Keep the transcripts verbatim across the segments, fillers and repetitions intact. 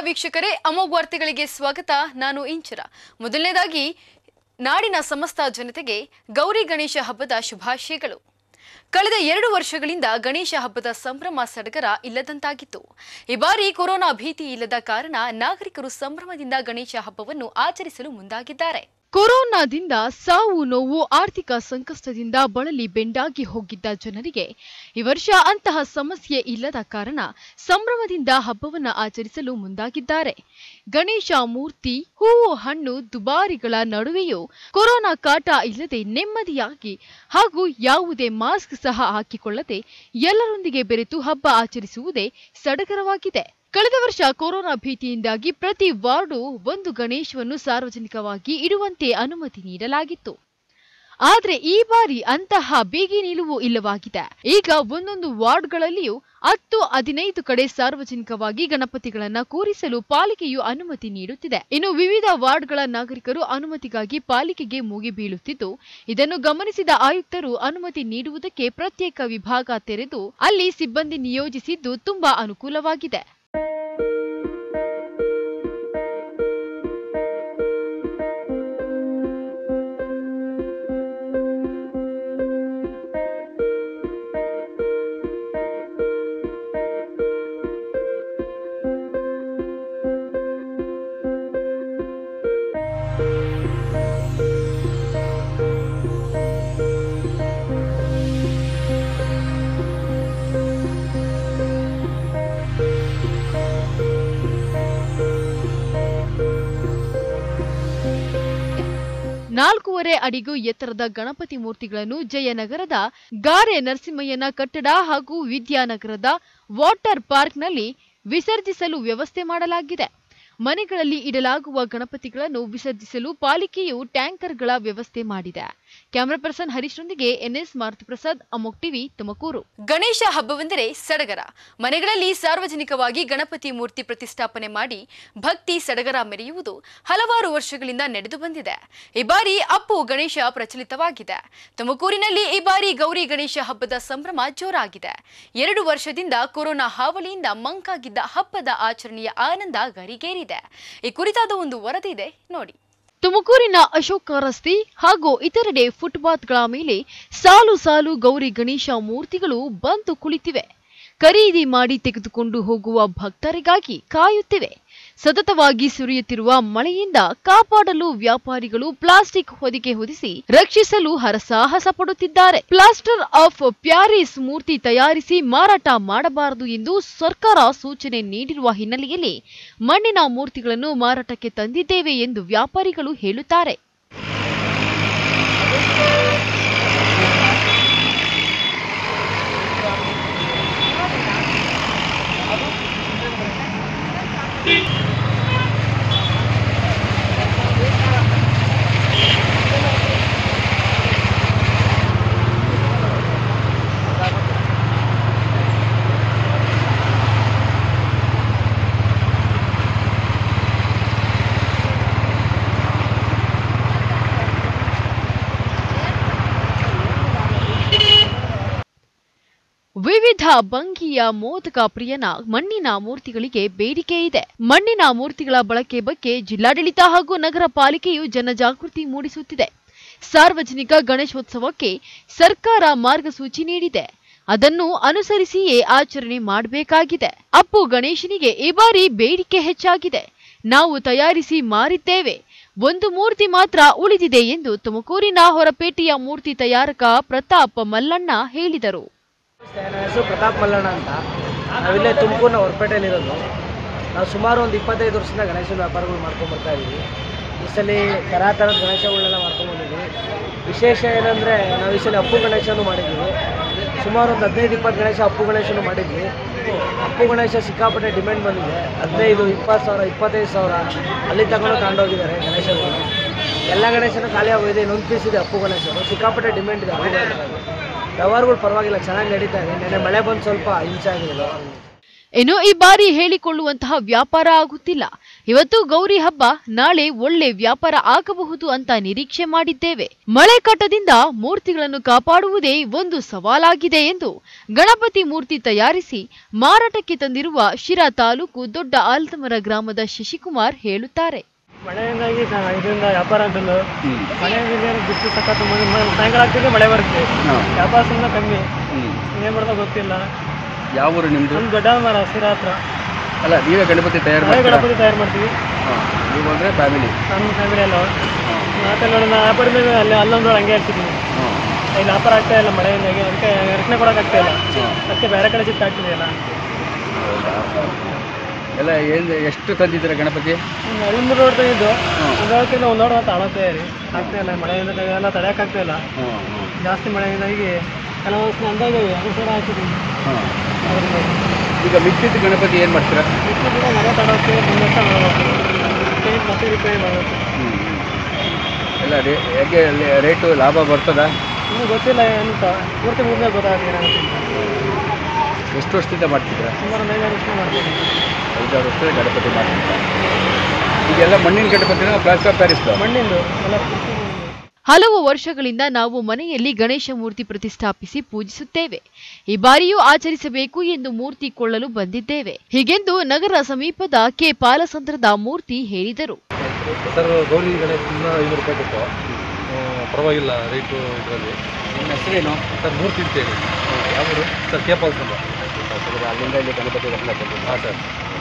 ವೀಕ್ಷಕರೇ, ಅಮೋಘ ವಾರ್ತೆಗಳಿಗೆ ಸ್ವಾಗತ. ನಾನು ಇಂಚರ. ಮೊದಲನೇದಾಗಿ ನಾಡಿನ ಸಮಸ್ತ ಜನತೆಗೆ ಗೌರಿ ಗಣೇಶ ಹಬ್ಬದ ಶುಭಾಶಯಗಳು. ಕಳೆದ ಎರಡು ವರ್ಷಗಳಿಂದ ಗಣೇಶ ಹಬ್ಬದ ಸಂಭ್ರಮ ಸಡಗರ ಇಲ್ಲದಂತಾಗಿತ್ತು. ಈ ಬಾರಿ ಕೊರೋನಾ ಭೀತಿ ಇಲ್ಲದ ಕಾರಣ ನಾಗರಿಕರು ಸಂಭ್ರಮದಿಂದ ಗಣೇಶ ಹಬ್ಬವನ್ನು ಆಚರಿಸಲು ಮುಂದಾಗಿದ್ದಾರೆ. ಕೊರೋನಾದಿಂದ ಸಾವು ನೋವು ಆರ್ಥಿಕ ಸಂಕಷ್ಟದಿಂದ ಬಳಲಿ ಬೆಂಡಾಗಿ ಹೋಗಿದ್ದ ಜನರಿಗೆ ಈ ವರ್ಷ ಅಂತಹ ಸಮಸ್ಯೆ ಇಲ್ಲದ ಕಾರಣ ಸಂಭ್ರಮದಿಂದ ಹಬ್ಬವನ್ನು ಆಚರಿಸಲು ಮುಂದಾಗಿದ್ದಾರೆ. ಗಣೇಶ ಮೂರ್ತಿ, ಹೂವು, ಹಣ್ಣು, ದುಬಾರಿಗಳ ನಡುವೆಯೂ ಕೊರೋನಾ ಕಾಟ ಇಲ್ಲದೆ ನೆಮ್ಮದಿಯಾಗಿ ಹಾಗೂ ಯಾವುದೇ ಮಾಸ್ಕ್ ಸಹ ಹಾಕಿಕೊಳ್ಳದೆ ಎಲ್ಲರೊಂದಿಗೆ ಬೆರೆತು ಹಬ್ಬ ಆಚರಿಸುವುದೇ ಸಡಗರವಾಗಿದೆ. ಕಳೆದ ವರ್ಷ ಕೊರೋನಾ ಭೀತಿಯಿಂದಾಗಿ ಪ್ರತಿ ವಾರ್ಡು ಒಂದು ಗಣೇಶವನ್ನು ಸಾರ್ವಜನಿಕವಾಗಿ ಇಡುವಂತೆ ಅನುಮತಿ ನೀಡಲಾಗಿತ್ತು. ಆದರೆ ಈ ಬಾರಿ ಅಂತಹ ಬೀಗಿ ನಿಲುವು ಇಲ್ಲವಾಗಿದೆ. ಈಗ ಒಂದೊಂದು ವಾರ್ಡ್ಗಳಲ್ಲಿಯೂ ಹತ್ತು ಹದಿನೈದು ಕಡೆ ಸಾರ್ವಜನಿಕವಾಗಿ ಗಣಪತಿಗಳನ್ನ ಕೂರಿಸಲು ಪಾಲಿಕೆಯು ಅನುಮತಿ ನೀಡುತ್ತಿದೆ. ಇನ್ನು ವಿವಿಧ ವಾರ್ಡ್ಗಳ ನಾಗರಿಕರು ಅನುಮತಿಗಾಗಿ ಪಾಲಿಕೆಗೆ ಮೂಗಿ ಬೀಳುತ್ತಿದ್ದು, ಇದನ್ನು ಗಮನಿಸಿದ ಆಯುಕ್ತರು ಅನುಮತಿ ನೀಡುವುದಕ್ಕೆ ಪ್ರತ್ಯೇಕ ವಿಭಾಗ ತೆರೆದು ಅಲ್ಲಿ ಸಿಬ್ಬಂದಿ ನಿಯೋಜಿಸಿದ್ದು ತುಂಬಾ ಅನುಕೂಲವಾಗಿದೆ. ನಾಲ್ಕೂವರೆ ಅಡಿಗೂ ಎತ್ತರದ ಗಣಪತಿ ಮೂರ್ತಿಗಳನ್ನು ಜಯನಗರದ ಗಾರೆ ನರಸಿಂಹಯ್ಯನ ಕಟ್ಟಡ ಹಾಗೂ ವಿದ್ಯಾನಗರದ ವಾಟರ್ ಪಾರ್ಕ್ನಲ್ಲಿ ವಿಸರ್ಜಿಸಲು ವ್ಯವಸ್ಥೆ ಮಾಡಲಾಗಿದೆ. ಮನೆಗಳಲ್ಲಿ ಇಡಲಾಗುವ ಗಣಪತಿಗಳನ್ನು ವಿಸರ್ಜಿಸಲು ಪಾಲಿಕೆಯು ಟ್ಯಾಂಕರ್ಗಳ ವ್ಯವಸ್ಥೆ ಮಾಡಿದೆ. ಕ್ಯಾಮರಾ ಪರ್ಸನ್ ಹರೀಶ್ರೊಂದಿಗೆ ಎನ್ಎಸ್ ಮಾರುತಿ ಪ್ರಸಾದ್, ಅಮೋಘ್ ಟಿವಿ, ತುಮಕೂರು. ಗಣೇಶ ಹಬ್ಬವೆಂದರೆ ಸಡಗರ. ಮನೆಗಳಲ್ಲಿ ಸಾರ್ವಜನಿಕವಾಗಿ ಗಣಪತಿ ಮೂರ್ತಿ ಪ್ರತಿಷ್ಠಾಪನೆ ಮಾಡಿ ಭಕ್ತಿ ಸಡಗರ ಮೆರೆಯುವುದು ಹಲವಾರು ವರ್ಷಗಳಿಂದ ನಡೆದು ಬಂದಿದೆ. ಈ ಬಾರಿ ಅಪ್ಪು ಗಣೇಶ ಪ್ರಚಲಿತವಾಗಿದೆ. ತುಮಕೂರಿನಲ್ಲಿ ಈ ಬಾರಿ ಗೌರಿ ಗಣೇಶ ಹಬ್ಬದ ಸಂಭ್ರಮ ಜೋರಾಗಿದೆ. ಎರಡು ವರ್ಷದಿಂದ ಕೊರೋನಾ ಹಾವಳಿಯಿಂದ ಮಂಕಾಗಿದ್ದ ಹಬ್ಬದ ಆಚರಣೆಯ ಆನಂದ ಗರಿಗೇರಿದೆ. ಈ ಕುರಿತಾದ ಒಂದು ವರದಿ ಇದೆ, ನೋಡಿ. ತುಮಕೂರಿನ ಅಶೋಕ ರಸ್ತೆ ಹಾಗೂ ಇತರೆಡೆ ಫುಟ್ಪಾತ್ಗಳ ಮೇಲೆ ಸಾಲು ಸಾಲು ಗೌರಿ ಗಣೇಶ ಮೂರ್ತಿಗಳು ಬಂದು ಕುಳಿತಿವೆ. ಖರೀದಿ ಮಾಡಿ ತೆಗೆದುಕೊಂಡು ಹೋಗುವ ಭಕ್ತರಿಗಾಗಿ ಕಾಯುತ್ತಿವೆ. ಸತತವಾಗಿ ಸುರಿಯುತ್ತಿರುವ ಮಳೆಯಿಂದ ಕಾಪಾಡಲು ವ್ಯಾಪಾರಿಗಳು ಪ್ಲಾಸ್ಟಿಕ್ ಹೊದಿಕೆ ಹೊದಿಸಿ ರಕ್ಷಿಸಲು ಹರಸಾಹಸ ಪಡುತ್ತಿದ್ದಾರೆ. ಪ್ಲಾಸ್ಟರ್ ಆಫ್ ಪ್ಯಾರಿಸ್ ಮೂರ್ತಿ ತಯಾರಿಸಿ ಮಾರಾಟ ಮಾಡಬಾರದು ಎಂದು ಸರ್ಕಾರ ಸೂಚನೆ ನೀಡಿರುವ ಹಿನ್ನೆಲೆಯಲ್ಲಿ ಮಣ್ಣಿನ ಮೂರ್ತಿಗಳನ್ನು ಮಾರಾಟಕ್ಕೆ ತಂದಿದ್ದೇವೆ ಎಂದು ವ್ಯಾಪಾರಿಗಳು ಹೇಳುತ್ತಾರೆ. ವಿವಿಧ ಭಂಗಿಯ ಮೋದಕ ಪ್ರಿಯನ ಮಣ್ಣಿನ ಮೂರ್ತಿಗಳಿಗೆ ಬೇಡಿಕೆ ಇದೆ. ಮಣ್ಣಿನ ಮೂರ್ತಿಗಳ ಬಳಕೆ ಬಗ್ಗೆ ಜಿಲ್ಲಾಡಳಿತ ಹಾಗೂ ನಗರ ಪಾಲಿಕೆಯು ಜನಜಾಗೃತಿ ಮೂಡಿಸುತ್ತಿದೆ. ಸಾರ್ವಜನಿಕ ಗಣೇಶೋತ್ಸವಕ್ಕೆ ಸರ್ಕಾರ ಮಾರ್ಗಸೂಚಿ ನೀಡಿದೆ. ಅದನ್ನು ಅನುಸರಿಸಿಯೇ ಆಚರಣೆ ಮಾಡಬೇಕಾಗಿದೆ. ಅಪ್ಪು ಗಣೇಶನಿಗೆ ಈ ಬಾರಿ ಬೇಡಿಕೆ ಹೆಚ್ಚಾಗಿದೆ. ನಾವು ತಯಾರಿಸಿ ಮಾರಿದ್ದೇವೆ, ಒಂದು ಮೂರ್ತಿ ಮಾತ್ರ ಉಳಿದಿದೆ ಎಂದು ತುಮಕೂರಿನ ಹೊರಪೇಟೆಯ ಮೂರ್ತಿ ತಯಾರಕ ಪ್ರತಾಪ್ ಮಲ್ಲಣ್ಣ ಹೇಳಿದರು. ನನ್ನ ಹೆಸರು ಪ್ರತಾಪ್ ಮಲ್ಲಣ್ಣ ಅಂತ. ನಾವಿಲ್ಲೇ ತುಮಕೂರಿನ ಹೊರಪೇಟೆಯಲ್ಲಿರೋದು. ನಾವು ಸುಮಾರು ಒಂದು ಇಪ್ಪತ್ತೈದು ವರ್ಷದಿಂದ ಗಣೇಶನ ವ್ಯಾಪಾರಗಳು ಮಾಡ್ಕೊಂಡು ಬರ್ತಾ ಇದ್ದೀವಿ. ಈ ಸಲ ಥರ ಥರದ ಗಣೇಶಗಳನ್ನೆಲ್ಲ ಮಾಡ್ಕೊಂಡ್ಬಂದಿದ್ವಿ. ವಿಶೇಷ ಏನಂದರೆ ನಾವು ಈ ಸಲ ಅಪ್ಪು ಗಣೇಶನೂ ಮಾಡಿದ್ವಿ. ಸುಮಾರು ಒಂದು ಹದಿನೈದು ಇಪ್ಪತ್ತು ಗಣೇಶ ಅಪ್ಪು ಗಣೇಶನೂ ಮಾಡಿದ್ವಿ. ಅಪ್ಪು ಗಣೇಶ ಸಿಕ್ಕಾಪಟ್ಟೆ ಡಿಮ್ಯಾಂಡ್ ಬಂದಿದೆ. ಹದಿನೈದು ಇಪ್ಪತ್ತು ಸಾವಿರ ಇಪ್ಪತ್ತೈದು ಸಾವಿರ ಅಲ್ಲಿ ತಗೊಂಡು ತಗೊಂಡೋಗಿದ್ದಾರೆ ಗಣೇಶಗಳು. ಎಲ್ಲ ಗಣೇಶನೂ ಖಾಲಿ ಆಗೋಗಿದೆ. ಇನ್ನೊಂದು ಪೀಸ್ ಇದೆ ಅಪ್ಪು ಗಣೇಶನು. ಸಿಕ್ಕಾಪಟ್ಟೆ ಡಿಮ್ಯಾಂಡ್ ಇದೆ ಅಪ್ಪು ಗಣೇಶ. ವ್ಯವಹಾರಗಳು ಪರವಾಗಿಲ್ಲ, ಚೆನ್ನಾಗಿ ನಡೀತಾ ಇದೆ. ನೆನ್ನೆ ಮಳೆ ಬಂದು ಸ್ವಲ್ಪ ಹಿಂಸೆ ಆಗಿದೆ. ಇನ್ನು ಈ ಬಾರಿ ಹೇಳಿಕೊಳ್ಳುವಂತಹ ವ್ಯಾಪಾರ ಆಗುತ್ತಿಲ್ಲ. ಇವತ್ತು ಗೌರಿ ಹಬ್ಬ, ನಾಳೆ ಒಳ್ಳೆ ವ್ಯಾಪಾರ ಆಗಬಹುದು ಅಂತ ನಿರೀಕ್ಷೆ ಮಾಡಿದ್ದೇವೆ. ಮಳೆ ಕಟ್ಟದಿಂದ ಮೂರ್ತಿಗಳನ್ನು ಕಾಪಾಡುವುದೇ ಒಂದು ಸವಾಲಾಗಿದೆ ಎಂದು ಗಣಪತಿ ಮೂರ್ತಿ ತಯಾರಿಸಿ ಮಾರಾಟಕ್ಕೆ ತಂದಿರುವ ಶಿರಾ ತಾಲೂಕು ದೊಡ್ಡ ಆಲದಮರ ಗ್ರಾಮದ ಶಶಿಕುಮಾರ್ ಹೇಳುತ್ತಾರೆ. ಮಳೆಯಿಂದಾಗಿ ಇದರಿಂದ ವ್ಯಾಪಾರ ಅಂತಂದು ಮಳೆಯಿಂದ ಬಿಸಿಲು ಸಖತ್ ಸಾಯಂಕಾಲ ಆಗ್ತಿದೆ, ಮಳೆ ಬರುತ್ತೆ, ವ್ಯಾಪಾರ ಸುಮ್ಮನೆ ಕಮ್ಮಿ. ಏನ್ ಮಾಡೋದು ಗೊತ್ತಿಲ್ಲ. ಯಾವ ಊರು ನಿಮ್ದು? ನಮ್ಮ ದೊಡ್ಡ ಮರ ಶಿರಾ ಹತ್ರ. ಅಲ್ಲ, ನೀವೇ ಗಣಪತಿ ತಯಾರು ಗಣಪತಿ ತಯಾರು ಮಾಡ್ತೀವಿ. ನೀವು ಅಂದರೆ ಫ್ಯಾಮಿಲಿ? ನಮ್ಮ ಫ್ಯಾಮಿಲಿ ಎಲ್ಲ ಮಾತಲ್ಲಿ ನೋಡಿ ನಾ ವ್ಯಾಪಾರ ಮೇಲೆ ಅಲ್ಲಿ ಅಲ್ಲೊಂದು ಹಂಗೆ ಹೇಳ್ತಿದ್ವಿ. ಇಲ್ಲಿ ವ್ಯಾಪಾರ ಆಗ್ತಾ ಇಲ್ಲ ಮಳೆಯಿಂದಾಗಿ, ಅದಕ್ಕೆ ರಕ್ಷಣೆ ಕೊಡೋಕ್ಕಾಗ್ತಾ ಇಲ್ಲ. ಅದಕ್ಕೆ ಬೇರೆ ಕಡೆ ಶಿಫ್ಟ್ ಆಗ್ತಿದೆ ಎಲ್ಲ. ಎಲ್ಲ ಏನು ಎಷ್ಟು ತಂದಿದ್ದೀರಾ ಗಣಪತಿ? ಒಂದು ರೋಡ್ ತಂದಿದ್ದು, ಒಂದು ರೋಡ್ಕಿಂತ ಒಂದು ರೋಡ್ ತಾಳತ್ತೆ ರೀ. ಆಗ್ತಾ ಇಲ್ಲ ಮಳೆಯಿಂದ ಎಲ್ಲ ತಡೆಯೋಕ್ಕಾಗ್ತಾ ಇಲ್ಲ. ಜಾಸ್ತಿ ಮಳೆಯಿಂದಾಗಿ ಕೆಲವು ವರ್ಷ ಅಂದಾಗೆ ಎರಡು ಸಾವಿರ ಆಗ್ತಿದ್ದೀವಿ. ಈಗ ಮಿಕ್ಕಿದ ಗಣಪತಿ ಏನು ಮಾಡ್ತೀರಾ? ಮಿಕ್ಕಿದ ಮನೆ ತಡೋಕ್ಕೆ ಒಂದು ವರ್ಷ ಮಾಡಬೇಕು, ಮತ್ತೆ ರಿಪೇರಿ ಮಾಡಬೇಕು. ಎಲ್ಲ ರೇ ಹೇಗೆ ರೇಟು ಲಾಭ ಬರ್ತದಾ? ಇನ್ನೂ ಗೊತ್ತಿಲ್ಲ ಅಂತ, ಪೂರ್ತಿ ಮುಂದೆ ಗೊತ್ತಾಗ್ತೀವಿ. ಎಷ್ಟು ವರ್ಷದಿಂದ ಮಾಡ್ತಿದ್ದೀರಾ? ಸುಮಾರು ಒಂದು ಐದಾರು ವರ್ಷ ಮಾಡ್ತೀವಿ. ಐದಾರು ವರ್ಷದ ಗಣಪತಿ ಮಾಡ್ತಿದ್ದೀರಾ? ಈಗೆಲ್ಲ ಮಣ್ಣಿನ ಗಣಪತಿನ ಪ್ಲಾಸ್ಟರ್ ಆಫ್ ಪ್ಯಾರಿಸ್? ಮಣ್ಣಿಂದು ಎಲ್ಲ. ಹಲವು ವರ್ಷಗಳಿಂದ ನಾವು ಮನೆಯಲ್ಲಿ ಗಣೇಶ ಮೂರ್ತಿ ಪ್ರತಿಷ್ಠಾಪಿಸಿ ಪೂಜಿಸುತ್ತೇವೆ. ಈ ಬಾರಿಯೂ ಆಚರಿಸಬೇಕು ಎಂದು ಮೂರ್ತಿ ಕೊಳ್ಳಲು ಬಂದಿದ್ದೇವೆ, ಹೀಗೆಂದು ನಗರ ಸಮೀಪದ ಕೆ ಪಾಲಸಂದ್ರದ ಮೂರ್ತಿ ಹೇಳಿದರು. ಸರ್, ಗೌರಿ ಗಣೇಶ ಐನೂರು ರೂಪಾಯಿ ಕೊಟ್ಟು ಪರವಾಗಿಲ್ಲ ರೇಟು ಇದರಲ್ಲಿ. ನಿಮ್ಮ ಹೆಸರೇನು? ಸರ್, ಮೂರ್ತಿ ಅಂತೇಳಿ. ಯಾವುದು? Sir, K Palasandra. ಅಲ್ಲಿಂದ ಇಲ್ಲಿ ಗಣಪತಿ ಬರ್ತಾರೆ. ಹಾಂ ಸರ್.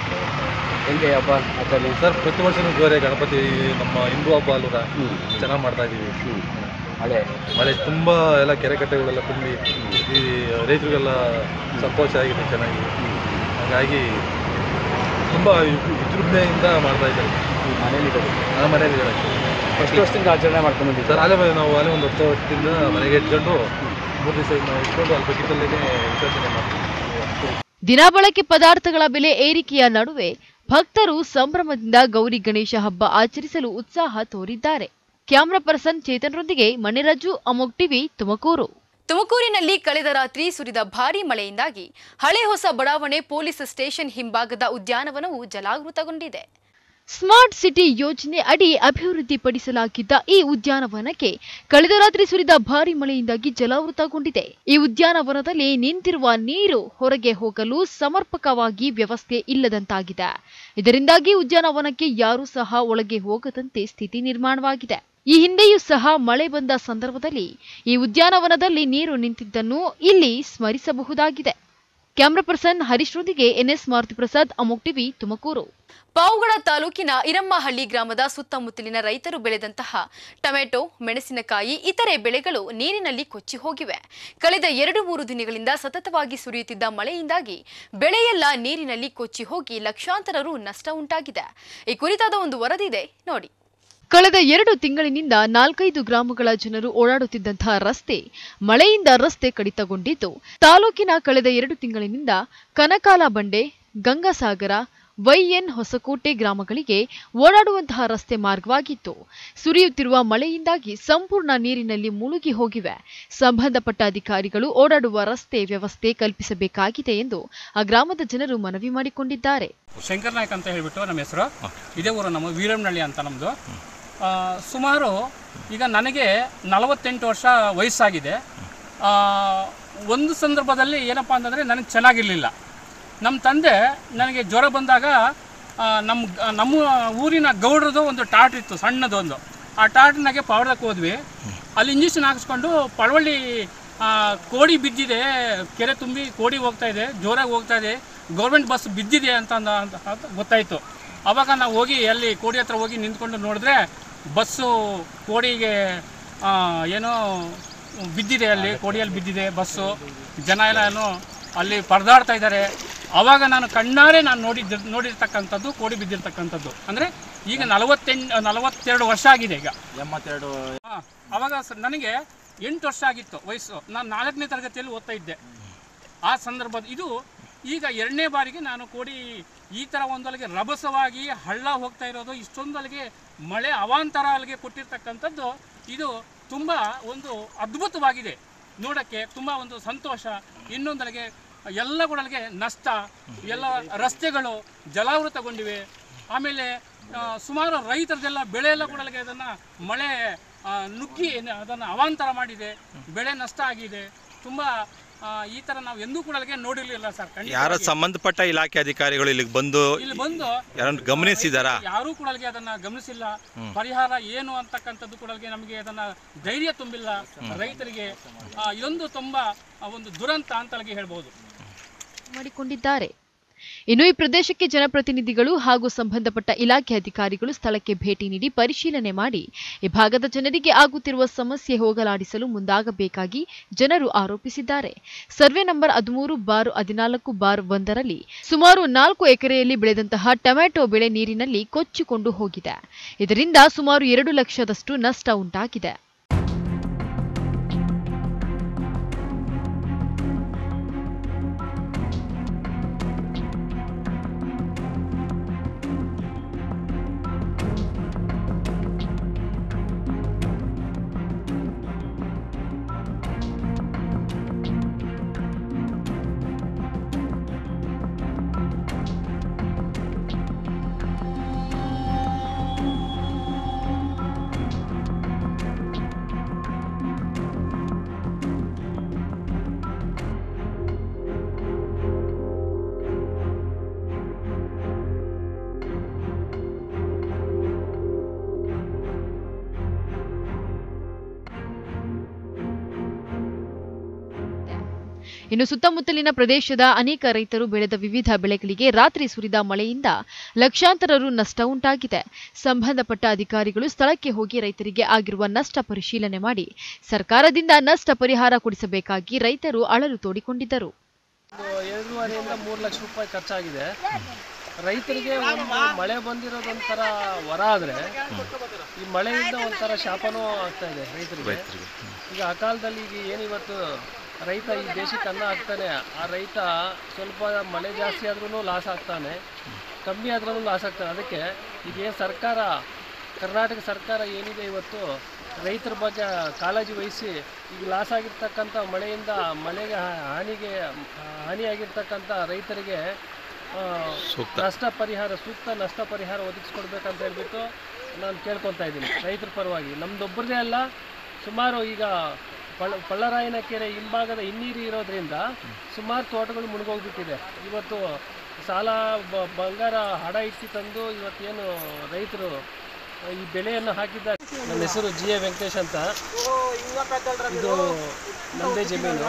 ಹೆಂಗೆ ಹಬ್ಬ ಆಚರಣೆ? ಸರ್, ಪ್ರತಿ ವರ್ಷವೂ ಬೇರೆ ಗಣಪತಿ ನಮ್ಮ ಹಿಂದೂ ಹಬ್ಬ ಅಲ್ವಾ, ಚೆನ್ನಾಗಿ ಮಾಡ್ತಾ ಇದ್ದೀವಿ. ಮಳೆ ಮಳೆ ತುಂಬ ಎಲ್ಲ ಕೆರೆ ಕಟ್ಟೆಗಳೆಲ್ಲ ತುಂಬಿ ಈ ರೈತರಿಗೆಲ್ಲ ಸಂತೋಷ ಆಗಿದೆ ಚೆನ್ನಾಗಿ. ಹಾಗಾಗಿ ತುಂಬ ವಿಜೃಂಭಣೆಯಿಂದ ಮಾಡ್ತಾ ಇದ್ದಾರೆ. ಮನೇಲಿ ನಮ್ಮ ಮನೇಲಿ ಫಸ್ಟ್ ವರ್ಷದಿಂದ ಆಚರಣೆ ಮಾಡ್ಕೊಂಡು ಬಂದಿದ್ದೀವಿ ಸರ್. ಅಲ್ಲೇ ನಾವು ಅಲ್ಲೇ ಒಂದು ಹತ್ತು ವರ್ಷದಿಂದ ಮನೆಗೆ ಇಟ್ಕೊಂಡು ಮೂರು ದಿವಸ ನಾವು ಇಟ್ಕೊಂಡು ಅಲ್ಲಿ ಬಕೆಟಲ್ಲೇ ವಿಸರ್ಜನೆ ಮಾಡ್ತೀವಿ. ದಿನಬಳಕೆ ಪದಾರ್ಥಗಳ ಬೆಲೆ ಏರಿಕೆಯ ನಡುವೆ ಭಕ್ತರು ಸಂಭ್ರಮದಿಂದ ಗೌರಿ ಗಣೇಶ ಹಬ್ಬ ಆಚರಿಸಲು ಉತ್ಸಾಹ ತೋರಿದ್ದಾರೆ. ಕ್ಯಾಮರಾ ಪರ್ಸನ್ ಚೇತನ್ರೊಂದಿಗೆ ಮಣಿರಾಜು, ಅಮೋಕ್ ಟಿವಿ, ತುಮಕೂರು. ತುಮಕೂರಿನಲ್ಲಿ ಕಳೆದ ರಾತ್ರಿ ಸುರಿದ ಭಾರೀ ಮಳೆಯಿಂದಾಗಿ ಹಳೆ ಹೊಸ ಬಡಾವಣೆ ಪೊಲೀಸ್ ಸ್ಟೇಷನ್ ಹಿಂಭಾಗದ ಉದ್ಯಾನವನವು ಜಲಾವೃತಗೊಂಡಿದೆ. ಸ್ಮಾರ್ಟ್ ಸಿಟಿ ಯೋಜನೆ ಅಡಿ ಅಭಿವೃದ್ಧಿಪಡಿಸಲಾಗಿದ್ದ ಈ ಉದ್ಯಾನವನಕ್ಕೆ ಕಳೆದ ರಾತ್ರಿ ಸುರಿದ ಭಾರೀ ಮಳೆಯಿಂದಾಗಿ ಜಲಾವೃತಗೊಂಡಿದೆ. ಈ ಉದ್ಯಾನವನದಲ್ಲಿ ನಿಂತಿರುವ ನೀರು ಹೊರಗೆ ಹೋಗಲು ಸಮರ್ಪಕವಾಗಿ ವ್ಯವಸ್ಥೆ ಇಲ್ಲದಂತಾಗಿದೆ. ಇದರಿಂದಾಗಿ ಉದ್ಯಾನವನಕ್ಕೆ ಯಾರೂ ಸಹ ಒಳಗೆ ಹೋಗದಂತೆ ಸ್ಥಿತಿ ನಿರ್ಮಾಣವಾಗಿದೆ. ಈ ಹಿಂದೆಯೂ ಸಹ ಮಳೆ ಬಂದ ಸಂದರ್ಭದಲ್ಲಿ ಈ ಉದ್ಯಾನವನದಲ್ಲಿ ನೀರು ನಿಂತಿದ್ದನ್ನು ಇಲ್ಲಿ ಸ್ಮರಿಸಬಹುದಾಗಿದೆ. ಕ್ಯಾಮರಾ ಪರ್ಸನ್ ಹರೀಶ್ರೊಂದಿಗೆ ಎನ್ಎಸ್ ಮಾರುತಿ ಪ್ರಸಾದ್, ಅಮೋಕ್ ಟಿವಿ, ತುಮಕೂರು. ಪಾವಗಡ ತಾಲೂಕಿನ ಇರಮ್ಮಹಳ್ಳಿ ಗ್ರಾಮದ ಸುತ್ತಮುತ್ತಲಿನ ರೈತರು ಬೆಳೆದಂತಹ ಟೊಮೆಟೊ, ಮೆಣಸಿನಕಾಯಿ, ಇತರೆ ಬೆಳೆಗಳು ನೀರಿನಲ್ಲಿ ಕೊಚ್ಚಿ ಹೋಗಿವೆ. ಕಳೆದ ಎರಡು ಮೂರು ದಿನಗಳಿಂದ ಸತತವಾಗಿ ಸುರಿಯುತ್ತಿದ್ದ ಮಳೆಯಿಂದಾಗಿ ಬೆಳೆಯೆಲ್ಲ ನೀರಿನಲ್ಲಿ ಕೊಚ್ಚಿ ಹೋಗಿ ಲಕ್ಷಾಂತರ ರು ನಷ್ಟ ಉಂಟಾಗಿದೆ. ಈ ಕುರಿತಾದ ಒಂದು ವರದಿ ಇದೆ ನೋಡಿ. ಕಳೆದ ಎರಡು ತಿಂಗಳಿನಿಂದ ನಾಲ್ಕೈದು ಗ್ರಾಮಗಳ ಜನರು ಓಡಾಡುತ್ತಿದ್ದಂತಹ ರಸ್ತೆ ಮಳೆಯಿಂದ ರಸ್ತೆ ಕಡಿತಗೊಂಡಿದ್ದು, ತಾಲೂಕಿನ ಕಳೆದ ಎರಡು ತಿಂಗಳಿನಿಂದ ಕನಕಾಲ ಬಂಡೆ, ಗಂಗಾಸಾಗರ, ವೈಎನ್ ಹೊಸಕೋಟೆ ಗ್ರಾಮಗಳಿಗೆ ಓಡಾಡುವಂತಹ ರಸ್ತೆ ಮಾರ್ಗವಾಗಿತ್ತು. ಸುರಿಯುತ್ತಿರುವ ಮಳೆಯಿಂದಾಗಿ ಸಂಪೂರ್ಣ ನೀರಿನಲ್ಲಿ ಮುಳುಗಿ ಹೋಗಿವೆ. ಸಂಬಂಧಪಟ್ಟ ಅಧಿಕಾರಿಗಳು ಓಡಾಡುವ ರಸ್ತೆ ವ್ಯವಸ್ಥೆ ಕಲ್ಪಿಸಬೇಕಾಗಿದೆ ಎಂದು ಆ ಗ್ರಾಮದ ಜನರು ಮನವಿ ಮಾಡಿಕೊಂಡಿದ್ದಾರೆ. ಶಂಕರ್ ನಾಯ್ಕ ಅಂತ ಹೇಳ್ಬಿಟ್ಟು ನಮ್ಮ ಹೆಸರು. ಇದೇ ಊರು ನಮ್ಮ ವೀರಮ್ಮನಹಳ್ಳಿ ಅಂತ ನಮ್ಮದು. ಸುಮಾರು ಈಗ ನನಗೆ ನಲವತ್ತೆಂಟು ವರ್ಷ ವಯಸ್ಸಾಗಿದೆ. ಒಂದು ಸಂದರ್ಭದಲ್ಲಿ ಏನಪ್ಪ ಅಂತಂದರೆ ನನಗೆ ಚೆನ್ನಾಗಿರಲಿಲ್ಲ. ನಮ್ಮ ತಂದೆ ನನಗೆ ಜ್ವರ ಬಂದಾಗ ನಮ್ಮ ನಮ್ಮ ಊರಿನ ಗೌಡ್ರದ್ದು ಒಂದು ಟಾಟ್ ಇತ್ತು, ಸಣ್ಣದೊಂದು. ಆ ಟಾಟ್ನಾಗೆ ಪಾವಡಕ್ಕೆ ಹೋದ್ವಿ. ಅಲ್ಲಿ ಇಂಜೆಕ್ಷನ್ ಹಾಕಿಸ್ಕೊಂಡು ಪಳವಳ್ಳಿ ಕೋಡಿ ಬಿದ್ದಿದೆ, ಕೆರೆ ತುಂಬಿ ಕೋಡಿ ಹೋಗ್ತಾ ಇದೆ, ಜೋರಾಗಿ ಹೋಗ್ತಾ ಇದೆ, ಗೌರ್ಮೆಂಟ್ ಬಸ್ ಬಿದ್ದಿದೆ ಅಂತ ಗೊತ್ತಾಯಿತು. ಆವಾಗ ನಾವು ಹೋಗಿ ಅಲ್ಲಿ ಕೋಡಿ ಹತ್ರ ಹೋಗಿ ನಿಂತ್ಕೊಂಡು ನೋಡಿದ್ರೆ ಬಸ್ಸು ಕೋಡಿಗೆ ಏನೋ ಬಿದ್ದಿದೆ, ಅಲ್ಲಿ ಕೋಡಿಯಲ್ಲಿ ಬಿದ್ದಿದೆ ಬಸ್ಸು. ಜನ ಎಲ್ಲ ಏನೋ ಅಲ್ಲಿ ಪರದಾಡ್ತಾ ಇದ್ದಾರೆ. ಆವಾಗ ನಾನು ಕಣ್ಣಾರೆ ನಾನು ನೋಡಿದ್ದ ನೋಡಿರ್ತಕ್ಕಂಥದ್ದು ಕೋಡಿ ಬಿದ್ದಿರ್ತಕ್ಕಂಥದ್ದು. ಅಂದರೆ ಈಗ ನಲವತ್ತೆಂಟು ನಲವತ್ತೆರಡು ವರ್ಷ ಆಗಿದೆ ಈಗ. ಎಂಬತ್ತೆರಡು ಹಾಂ ಆವಾಗ ನನಗೆ ಎಂಟು ವರ್ಷ ಆಗಿತ್ತು ವಯಸ್ಸು. ನಾನು ನಾಲ್ಕನೇ ತರಗತಿಯಲ್ಲಿ ಓದ್ತಾ ಇದ್ದೆ ಆ ಸಂದರ್ಭದ ಇದು. ಈಗ ಎರಡನೇ ಬಾರಿಗೆ ನಾನು ಕೋಡಿ ಈ ಥರ ಒಂದೊಳಗೆ ರಭಸವಾಗಿ ಹಳ್ಳ ಹೋಗ್ತಾ ಇರೋದು, ಇಷ್ಟೊಂದೊಳಗೆ ಮಳೆ ಅವಾಂತರ ಅಲ್ಲಿಗೆ ಕೊಟ್ಟಿರ್ತಕ್ಕಂಥದ್ದು, ಇದು ತುಂಬ ಒಂದು ಅದ್ಭುತವಾಗಿದೆ. ನೋಡೋಕ್ಕೆ ತುಂಬ ಒಂದು ಸಂತೋಷ. ಇನ್ನೊಂದೊಳಗೆ ಎಲ್ಲ ಕೂಡಲಿಗೆ ನಷ್ಟ, ಎಲ್ಲ ರಸ್ತೆಗಳು ಜಲಾವೃತಗೊಂಡಿವೆ. ಆಮೇಲೆ ಸುಮಾರು ರೈತರದೆಲ್ಲ ಬೆಳೆ ಎಲ್ಲ ಕೂಡಲಿಗೆ ಅದನ್ನು ಮಳೆ ನುಗ್ಗಿ ಅದನ್ನು ಅವಾಂತರ ಮಾಡಿದೆ, ಬೆಳೆ ನಷ್ಟ ಆಗಿದೆ. ತುಂಬ ಈ ತರ ನಾವು ಎಂದೂ ಕೂಡ ನೋಡಿರ್ಲಿಲ್ಲ ಸರ್. ಯಾರ ಸಂಬಂಧಪಟ್ಟ ಇಲಾಖೆ ಅಧಿಕಾರಿಗಳು ಇಲ್ಲಿಗೆ ಬಂದು ಇಲ್ಲಿ ಬಂದು ಯಾರನ್ನು ಗಮನಿಸಿದಾರಾ? ಯಾರೂ ಕೂಡ ಅದನ್ನ ಗಮನಿಸಿಲ್ಲ. ಪರಿಹಾರ ಏನು ಅಂತಕ್ಕಂಥದ್ದು ಕೂಡ ನಮಗೆ ಅದನ್ನ ಧೈರ್ಯ ತುಂಬಿಲ್ಲ ರೈತರಿಗೆ. ಇದೊಂದು ತುಂಬಾ ಒಂದು ದುರಂತ ಅಂತ ಹೇಳ್ಬೋದು ಮಾಡಿಕೊಂಡಿದ್ದಾರೆ. ಇನ್ನು ಈ ಪ್ರದೇಶಕ್ಕೆ ಜನಪ್ರತಿನಿಧಿಗಳು ಹಾಗೂ ಸಂಬಂಧಪಟ್ಟ ಇಲಾಖೆ ಅಧಿಕಾರಿಗಳು ಸ್ಥಳಕ್ಕೆ ಭೇಟಿ ನೀಡಿ ಪರಿಶೀಲನೆ ಮಾಡಿ ಈ ಭಾಗದ ಜನರಿಗೆ ಆಗುತ್ತಿರುವ ಸಮಸ್ಯೆ ಹೋಗಲಾಡಿಸಲು ಮುಂದಾಗಬೇಕಾಗಿ ಜನರು ಆರೋಪಿಸಿದ್ದಾರೆ. ಸರ್ವೆ ನಂಬರ್ ಹದಿಮೂರು ಬಾರ್ ಹದಿನಾಲ್ಕು ಬಾರ್ ಒಂದರಲ್ಲಿ ಸುಮಾರು ನಾಲ್ಕು ಎಕರೆಯಲ್ಲಿ ಬೆಳೆದಂತಹ ಟೊಮ್ಯಾಟೊ ಬೆಳೆ ನೀರಿನಲ್ಲಿ ಕೊಚ್ಚಿಕೊಂಡು ಹೋಗಿದೆ. ಇದರಿಂದ ಸುಮಾರು ಎರಡು ಲಕ್ಷದಷ್ಟು ನಷ್ಟ ಉಂಟಾಗಿದೆ. ಇನ್ನು ಸುತ್ತಮುತ್ತಲಿನ ಪ್ರದೇಶದ ಅನೇಕ ರೈತರು ಬೆಳೆದ ವಿವಿಧ ಬೆಳೆಗಳಿಗೆ ರಾತ್ರಿ ಸುರಿದ ಮಳೆಯಿಂದ ಲಕ್ಷಾಂತರ ರು ನಷ್ಟ ಉಂಟಾಗಿದೆ. ಸಂಬಂಧಪಟ್ಟ ಅಧಿಕಾರಿಗಳು ಸ್ಥಳಕ್ಕೆ ಹೋಗಿ ರೈತರಿಗೆ ಆಗಿರುವ ನಷ್ಟ ಪರಿಶೀಲನೆ ಮಾಡಿ ಸರ್ಕಾರದಿಂದ ನಷ್ಟ ಪರಿಹಾರ ಕೊಡಿಸಬೇಕಾಗಿ ರೈತರು ಅಳಲು ತೋಡಿಕೊಂಡಿದ್ದರು. ಎರಡೂವರೆಯಿಂದ ಮೂರು ಲಕ್ಷ ರೂಪಾಯಿ ಖರ್ಚಾಗಿದೆ. ರೈತರಿಗೆ ಒಂದು ಮಳೆ ಬಂದಿರೋದೊಂಥರ ವರ ಆದರೆ ಈ ಮಳೆಯಿಂದ ಒಂಥರ ಶಾಪನೂ ಆಗ್ತಾ ಇದೆ ರೈತರಿಗೆ. ಈಗ ಆ ಕಾಲದಲ್ಲಿ ಈಗ ಏನಿವತ್ತು ರೈತ ಈ ದೇಶಕ್ಕೆ ಅನ್ನ ಹಾಕ್ತಾನೆ, ಆ ರೈತ ಸ್ವಲ್ಪ ಮಳೆ ಜಾಸ್ತಿ ಆದ್ರೂ ಲಾಸ್ ಆಗ್ತಾನೆ, ಕಮ್ಮಿ ಆದ್ರೂ ಲಾಸ್ ಆಗ್ತಾನೆ. ಅದಕ್ಕೆ ಈಗ ಸರ್ಕಾರ, ಕರ್ನಾಟಕ ಸರ್ಕಾರ ಏನಿದೆ ಇವತ್ತು ರೈತರ ಬಗ್ಗೆ ಕಾಳಜಿ ವಹಿಸಿ ಈಗ ಲಾಸ್ ಆಗಿರ್ತಕ್ಕಂಥ ಮಳೆಯಿಂದ ಮಳೆಗೆ ಹಾನಿಗೆ ಹಾನಿಯಾಗಿರ್ತಕ್ಕಂಥ ರೈತರಿಗೆ ನಷ್ಟ ಪರಿಹಾರ, ಸೂಕ್ತ ನಷ್ಟ ಪರಿಹಾರ ಒದಗಿಸ್ಕೊಡ್ಬೇಕಂತ ಹೇಳ್ಬಿಟ್ಟು ನಾನು ಕೇಳ್ಕೊತಾ ಇದ್ದೀನಿ ರೈತರ ಪರವಾಗಿ. ನಮ್ದೊಬ್ಬರದೇ ಅಲ್ಲ, ಸುಮಾರು ಈಗ ಪಳ್ಳ ಪಳ್ಳರಾಯನ ಕೆರೆ ಹಿಂಭಾಗದ ಹಿನ್ನೀರು ಇರೋದ್ರಿಂದ ಸುಮಾರು ತೋಟಗಳು ಮುಳುಗೋಗ್ಬಿಟ್ಟಿದೆ. ಇವತ್ತು ಸಾಲ ಬಂಗಾರ ಹಡ ಇಟ್ಟು ತಂದು ಇವತ್ತೇನು ರೈತರು ಈ ಬೆಳೆಯನ್ನು ಹಾಕಿದ್ದಾರೆ. ನನ್ನ ಹೆಸರು ಜಿ ಎ ವೆಂಕಟೇಶ್ ಅಂತ. ಇದು ನಮ್ಮದೇ ಜಮೀನು.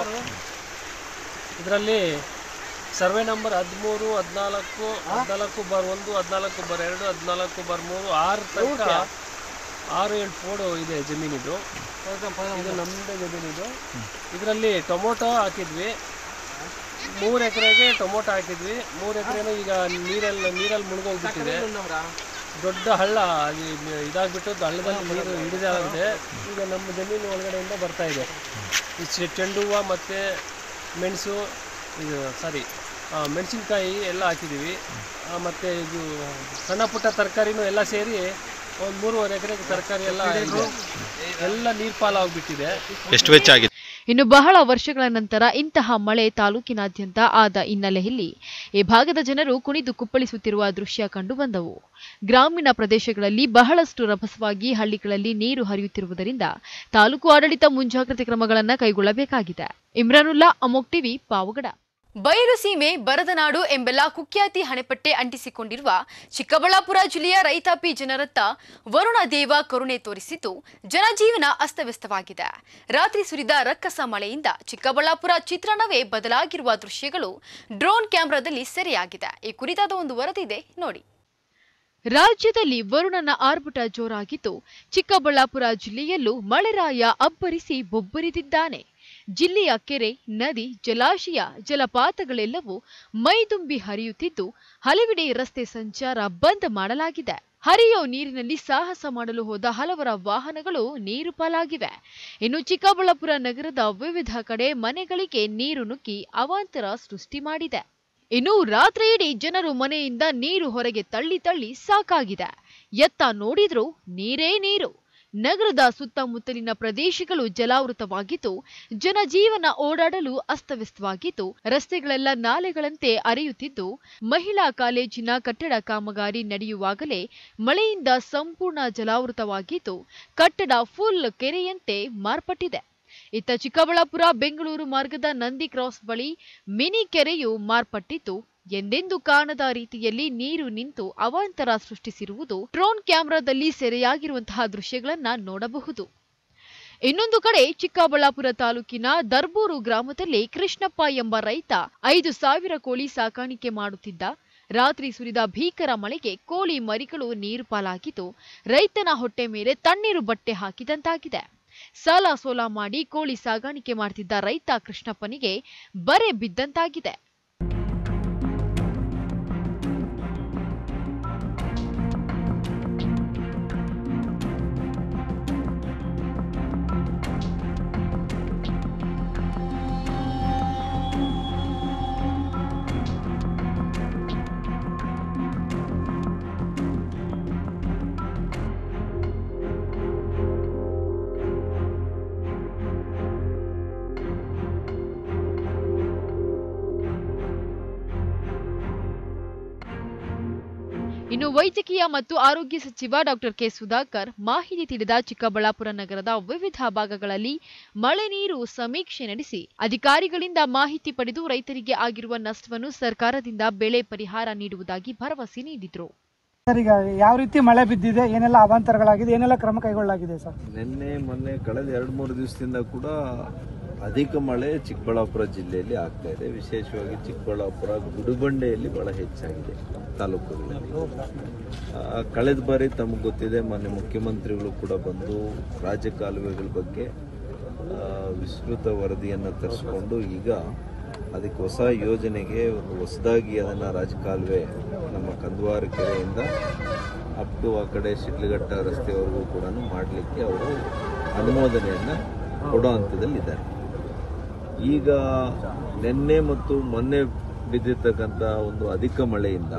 ಇದರಲ್ಲಿ ಸರ್ವೆ ನಂಬರ್ ಹದಿಮೂರು ಹದಿನಾಲ್ಕು ಹದಿನಾಲ್ಕು ಬಾರ್ ಒಂದು ಹದಿನಾಲ್ಕು ಬಾರ್ ಎರಡು ಹದಿನಾಲ್ಕು ಬಾರ್ ಮೂರು ಆರು ತನಕ ಆರು ಏಳು ಫೋಡು ಇದೆ ಜಮೀನಿದು. ಇದು ನಮ್ಮದೇ ಜಮೀನಿದು. ಇದರಲ್ಲಿ ಟೊಮೊಟೊ ಹಾಕಿದ್ವಿ, ಮೂರು ಎಕರೆಗೆ ಟೊಮೊಟೊ ಹಾಕಿದ್ವಿ. ಮೂರು ಎಕರೆನೂ ಈಗ ನೀರಲ್ಲಿ ನೀರಲ್ಲಿ ಮುಳುಗೋಗ್ಬಿಟ್ಟಿದೆ. ದೊಡ್ಡ ಹಳ್ಳ ಇದಾಗ್ಬಿಟ್ಟು ಹಳ್ಳದಲ್ಲಿ ನೀರು ಹಿಡಿದಾಗಿದೆ. ಈಗ ನಮ್ಮ ಜಮೀನು ಒಳಗಡೆಯಿಂದ ಬರ್ತಾ ಇದೆ. ಈ ಚೆಂಡು ಹೂವು ಮತ್ತು ಮೆಣಸು, ಇದು ಸಾರಿ ಮೆಣಸಿನ್ಕಾಯಿ ಎಲ್ಲ ಹಾಕಿದ್ದೀವಿ. ಮತ್ತು ಇದು ಸಣ್ಣ ಪುಟ್ಟ ತರಕಾರಿನೂ ಎಲ್ಲ ಸೇರಿ ಒಂದು ಮೂರುವರೆ ಎಕರೆ ತರಕಾರಿ ಎಲ್ಲ ಎಲ್ಲ ನೀರು ಪಾಲಾಗ್ಬಿಟ್ಟಿದೆ. ಎಷ್ಟು ವೆಚ್ಚ ಆಗಿದೆ? ಇನ್ನು ಬಹಳ ವರ್ಷಗಳ ನಂತರ ಇಂತಹ ಮಳೆ ತಾಲೂಕಿನಾದ್ಯಂತ ಆದ ಹಿನ್ನೆಲೆಯಲ್ಲಿ ಈ ಭಾಗದ ಜನರು ಕುಣಿದು ಕುಪ್ಪಳಿಸುತ್ತಿರುವ ದೃಶ್ಯ ಕಂಡುಬಂದವು. ಗ್ರಾಮೀಣ ಪ್ರದೇಶಗಳಲ್ಲಿ ಬಹಳಷ್ಟು ರಭಸವಾಗಿ ಹಳ್ಳಿಗಳಲ್ಲಿ ನೀರು ಹರಿಯುತ್ತಿರುವುದರಿಂದ ತಾಲೂಕು ಆಡಳಿತ ಮುಂಜಾಗ್ರತೆ ಕ್ರಮಗಳನ್ನು ಕೈಗೊಳ್ಳಬೇಕಾಗಿದೆ. ಇಮ್ರಾನುಲ್ಲಾ, ಅಮೋಕ್ ಟಿವಿ, ಪಾವಗಡ. ಬಯಲು ಸೀಮೆ ಬರದನಾಡು ಎಂಬೆಲ್ಲ ಕುಖ್ಯಾತಿ ಹಣೆಪಟ್ಟೆ ಅಂಟಿಸಿಕೊಂಡಿರುವ ಚಿಕ್ಕಬಳ್ಳಾಪುರ ಜಿಲ್ಲೆಯ ರೈತಾಪಿ ಜನರತ್ತ ವರುಣ ದೇವ ಕರುಣೆ ತೋರಿಸಿದ್ದು ಜನಜೀವನ ಅಸ್ತವ್ಯಸ್ತವಾಗಿದೆ. ರಾತ್ರಿ ಸುರಿದ ರಕ್ಕಸ ಮಳೆಯಿಂದ ಚಿಕ್ಕಬಳ್ಳಾಪುರ ಚಿತ್ರಣವೇ ಬದಲಾಗಿರುವ ದೃಶ್ಯಗಳು ಡ್ರೋನ್ ಕ್ಯಾಮೆರಾದಲ್ಲಿ ಸೆರೆಯಾಗಿದೆ. ಈ ಕುರಿತಾದ ಒಂದು ವರದಿ ಇದೆ ನೋಡಿ. ರಾಜ್ಯದಲ್ಲಿ ವರುಣನ ಆರ್ಭಟ ಜೋರಾಗಿದ್ದು ಚಿಕ್ಕಬಳ್ಳಾಪುರ ಜಿಲ್ಲೆಯಲ್ಲೂ ಮಳೆರಾಯ ಅಬ್ಬರಿಸಿ ಬೊಬ್ಬರಿದಿದ್ದಾನೆ. ಜಿಲ್ಲೆಯ ಕೆರೆ, ನದಿ, ಜಲಾಶಯ, ಜಲಪಾತಗಳೆಲ್ಲವೂ ಮೈದುಂಬಿ ಹರಿಯುತ್ತಿದ್ದು ಹಲವೆಡೆ ರಸ್ತೆ ಸಂಚಾರ ಬಂದ್ ಮಾಡಲಾಗಿದೆ. ಹರಿಯೋ ನೀರಿನಲ್ಲಿ ಸಾಹಸ ಮಾಡಲು ಹೋದ ಹಲವರ ವಾಹನಗಳು ನೀರು ಪಾಲಾಗಿವೆ. ಇನ್ನು ಚಿಕ್ಕಬಳ್ಳಾಪುರ ನಗರದ ವಿವಿಧ ಕಡೆ ಮನೆಗಳಿಗೆ ನೀರು ನುಗ್ಗಿ ಅವಾಂತರ ಸೃಷ್ಟಿ ಮಾಡಿದೆ. ಇನ್ನು ರಾತ್ರಿಯಿಡೀ ಜನರು ಮನೆಯಿಂದ ನೀರು ಹೊರಗೆ ತಳ್ಳಿ ತಳ್ಳಿ ಸಾಕಾಗಿದೆ. ಎತ್ತ ನೋಡಿದ್ರೂ ನೀರೇ ನೀರು. ನಗರದ ಸುತ್ತಮುತ್ತಲಿನ ಪ್ರದೇಶಗಳು ಜಲಾವೃತವಾಗಿದ್ದು, ಜನಜೀವನ ಓಡಾಡಲು ಅಸ್ತವ್ಯಸ್ತವಾಗಿದ್ದು, ರಸ್ತೆಗಳೆಲ್ಲ ನಾಲೆಗಳಂತೆ ಹರಿಯುತ್ತಿದ್ದು, ಮಹಿಳಾ ಕಾಲೇಜಿನ ಕಟ್ಟಡ ಕಾಮಗಾರಿ ನಡೆಯುವಾಗಲೇ ಮಳೆಯಿಂದ ಸಂಪೂರ್ಣ ಜಲಾವೃತವಾಗಿದ್ದು, ಕಟ್ಟಡ ಫುಲ್ ಕೆರೆಯಂತೆ ಮಾರ್ಪಟ್ಟಿದೆ. ಇತ್ತ ಚಿಕ್ಕಬಳ್ಳಾಪುರ ಬೆಂಗಳೂರು ಮಾರ್ಗದ ನಂದಿ ಕ್ರಾಸ್ ಬಳಿ ಮಿನಿ ಕೆರೆಯು ಮಾರ್ಪಟ್ಟಿದ್ದು, ಎಂದೆಂದೂ ಕಾಣದ ರೀತಿಯಲ್ಲಿ ನೀರು ನಿಂತು ಅವಾಂತರ ಸೃಷ್ಟಿಸಿರುವುದು ಡ್ರೋನ್ ಕ್ಯಾಮೆರಾದಲ್ಲಿ ಸೆರೆಯಾಗಿರುವಂತಹ ದೃಶ್ಯಗಳನ್ನ ನೋಡಬಹುದು. ಇನ್ನೊಂದು ಕಡೆ ಚಿಕ್ಕಬಳ್ಳಾಪುರ ತಾಲೂಕಿನ ದರ್ಬೂರು ಗ್ರಾಮದಲ್ಲಿ ಕೃಷ್ಣಪ್ಪ ಎಂಬ ರೈತ ಐದು ಸಾವಿರ ಕೋಳಿ ಸಾಕಾಣಿಕೆ ಮಾಡುತ್ತಿದ್ದ. ರಾತ್ರಿ ಸುರಿದ ಭೀಕರ ಮಳೆಗೆ ಕೋಳಿ ಮರಿಗಳು ನೀರು ಪಾಲಾಗಿದ್ದು, ರೈತನ ಹೊಟ್ಟೆ ಮೇಲೆ ತಣ್ಣೀರು ಬಟ್ಟೆ ಹಾಕಿದಂತಾಗಿದೆ. ಸಾಲ ಸೋಲ ಮಾಡಿ ಕೋಳಿ ಸಾಗಾಣಿಕೆ ಮಾಡ್ತಿದ್ದ ರೈತ ಕೃಷ್ಣಪ್ಪನಿಗೆ ಬರೆ ಬಿದ್ದಂತಾಗಿದೆ. ಇನ್ನು ವೈದ್ಯಕೀಯ ಮತ್ತು ಆರೋಗ್ಯ ಸಚಿವ ಡಾಕ್ಟರ್ ಕೆ ಸುಧಾಕರ್ ಮಾಹಿತಿ ತಿಳಿದ ಚಿಕ್ಕಬಳ್ಳಾಪುರ ನಗರದ ವಿವಿಧ ಭಾಗಗಳಲ್ಲಿ ಮಳೆ ನೀರು ಸಮೀಕ್ಷೆ ನಡೆಸಿ ಅಧಿಕಾರಿಗಳಿಂದ ಮಾಹಿತಿ ಪಡೆದು ರೈತರಿಗೆ ಆಗಿರುವ ನಷ್ಟವನ್ನು ಸರ್ಕಾರದಿಂದ ಬೆಳೆ ಪರಿಹಾರ ನೀಡುವುದಾಗಿ ಭರವಸೆ ನೀಡಿದರು. ಸರ್, ಈಗ ಯಾವ ರೀತಿ ಮಳೆ ಬಿದ್ದಿದೆ, ಏನೆಲ್ಲ ಅವಾಂತರಗಳಾಗಿದೆ, ಏನೆಲ್ಲ ಕ್ರಮ ಕೈಗೊಳ್ಳಲಾಗಿದೆ ಸರ್? ನಿನ್ನೆ ಮೊನ್ನೆ ಕಳೆದ ಎರಡು ಮೂರು ದಿವಸದಿಂದ ಕೂಡ ಅಧಿಕ ಮಳೆ ಚಿಕ್ಕಬಳ್ಳಾಪುರ ಜಿಲ್ಲೆಯಲ್ಲಿ ಆಗ್ತಾ ಇದೆ. ವಿಶೇಷವಾಗಿ ಚಿಕ್ಕಬಳ್ಳಾಪುರ ಗುಡುಬಂಡೆಯಲ್ಲಿ ಬಹಳ ಹೆಚ್ಚಾಗಿದೆ ತಾಲೂಕುಗಳಲ್ಲಿ. ಕಳೆದ ಬಾರಿ ತಮಗೆ ಗೊತ್ತಿದೆ, ಮೊನ್ನೆ ಮುಖ್ಯಮಂತ್ರಿಗಳು ಕೂಡ ಬಂದು ರಾಜ್ಯ ಕಾಲುವೆಗಳ ಬಗ್ಗೆ ವಿಸ್ತೃತ ವರದಿಯನ್ನು ತರಿಸ್ಕೊಂಡು ಈಗ ಅದಕ್ಕೆ ಹೊಸ ಯೋಜನೆಗೆ ಒಂದು ಹೊಸದಾಗಿ ಅದನ್ನು ರಾಜಕಾಲುವೆ ನಮ್ಮ ಕಂದವಾರ ಕೆರೆಯಿಂದ ಅಪ್ ಟು ಆ ಕಡೆ ಶಿಡ್ಲಘಟ್ಟ ರಸ್ತೆವರೆಗೂ ಕೂಡ ಮಾಡಲಿಕ್ಕೆ ಅವರು ಅನುಮೋದನೆಯನ್ನು ಕೊಡೋ ಹಂತದಲ್ಲಿದ್ದಾರೆ. ಈಗ ನಿನ್ನೆ ಮತ್ತು ಮೊನ್ನೆ ಬಿದ್ದಿರ್ತಕ್ಕಂಥ ಒಂದು ಅಧಿಕ ಮಳೆಯಿಂದ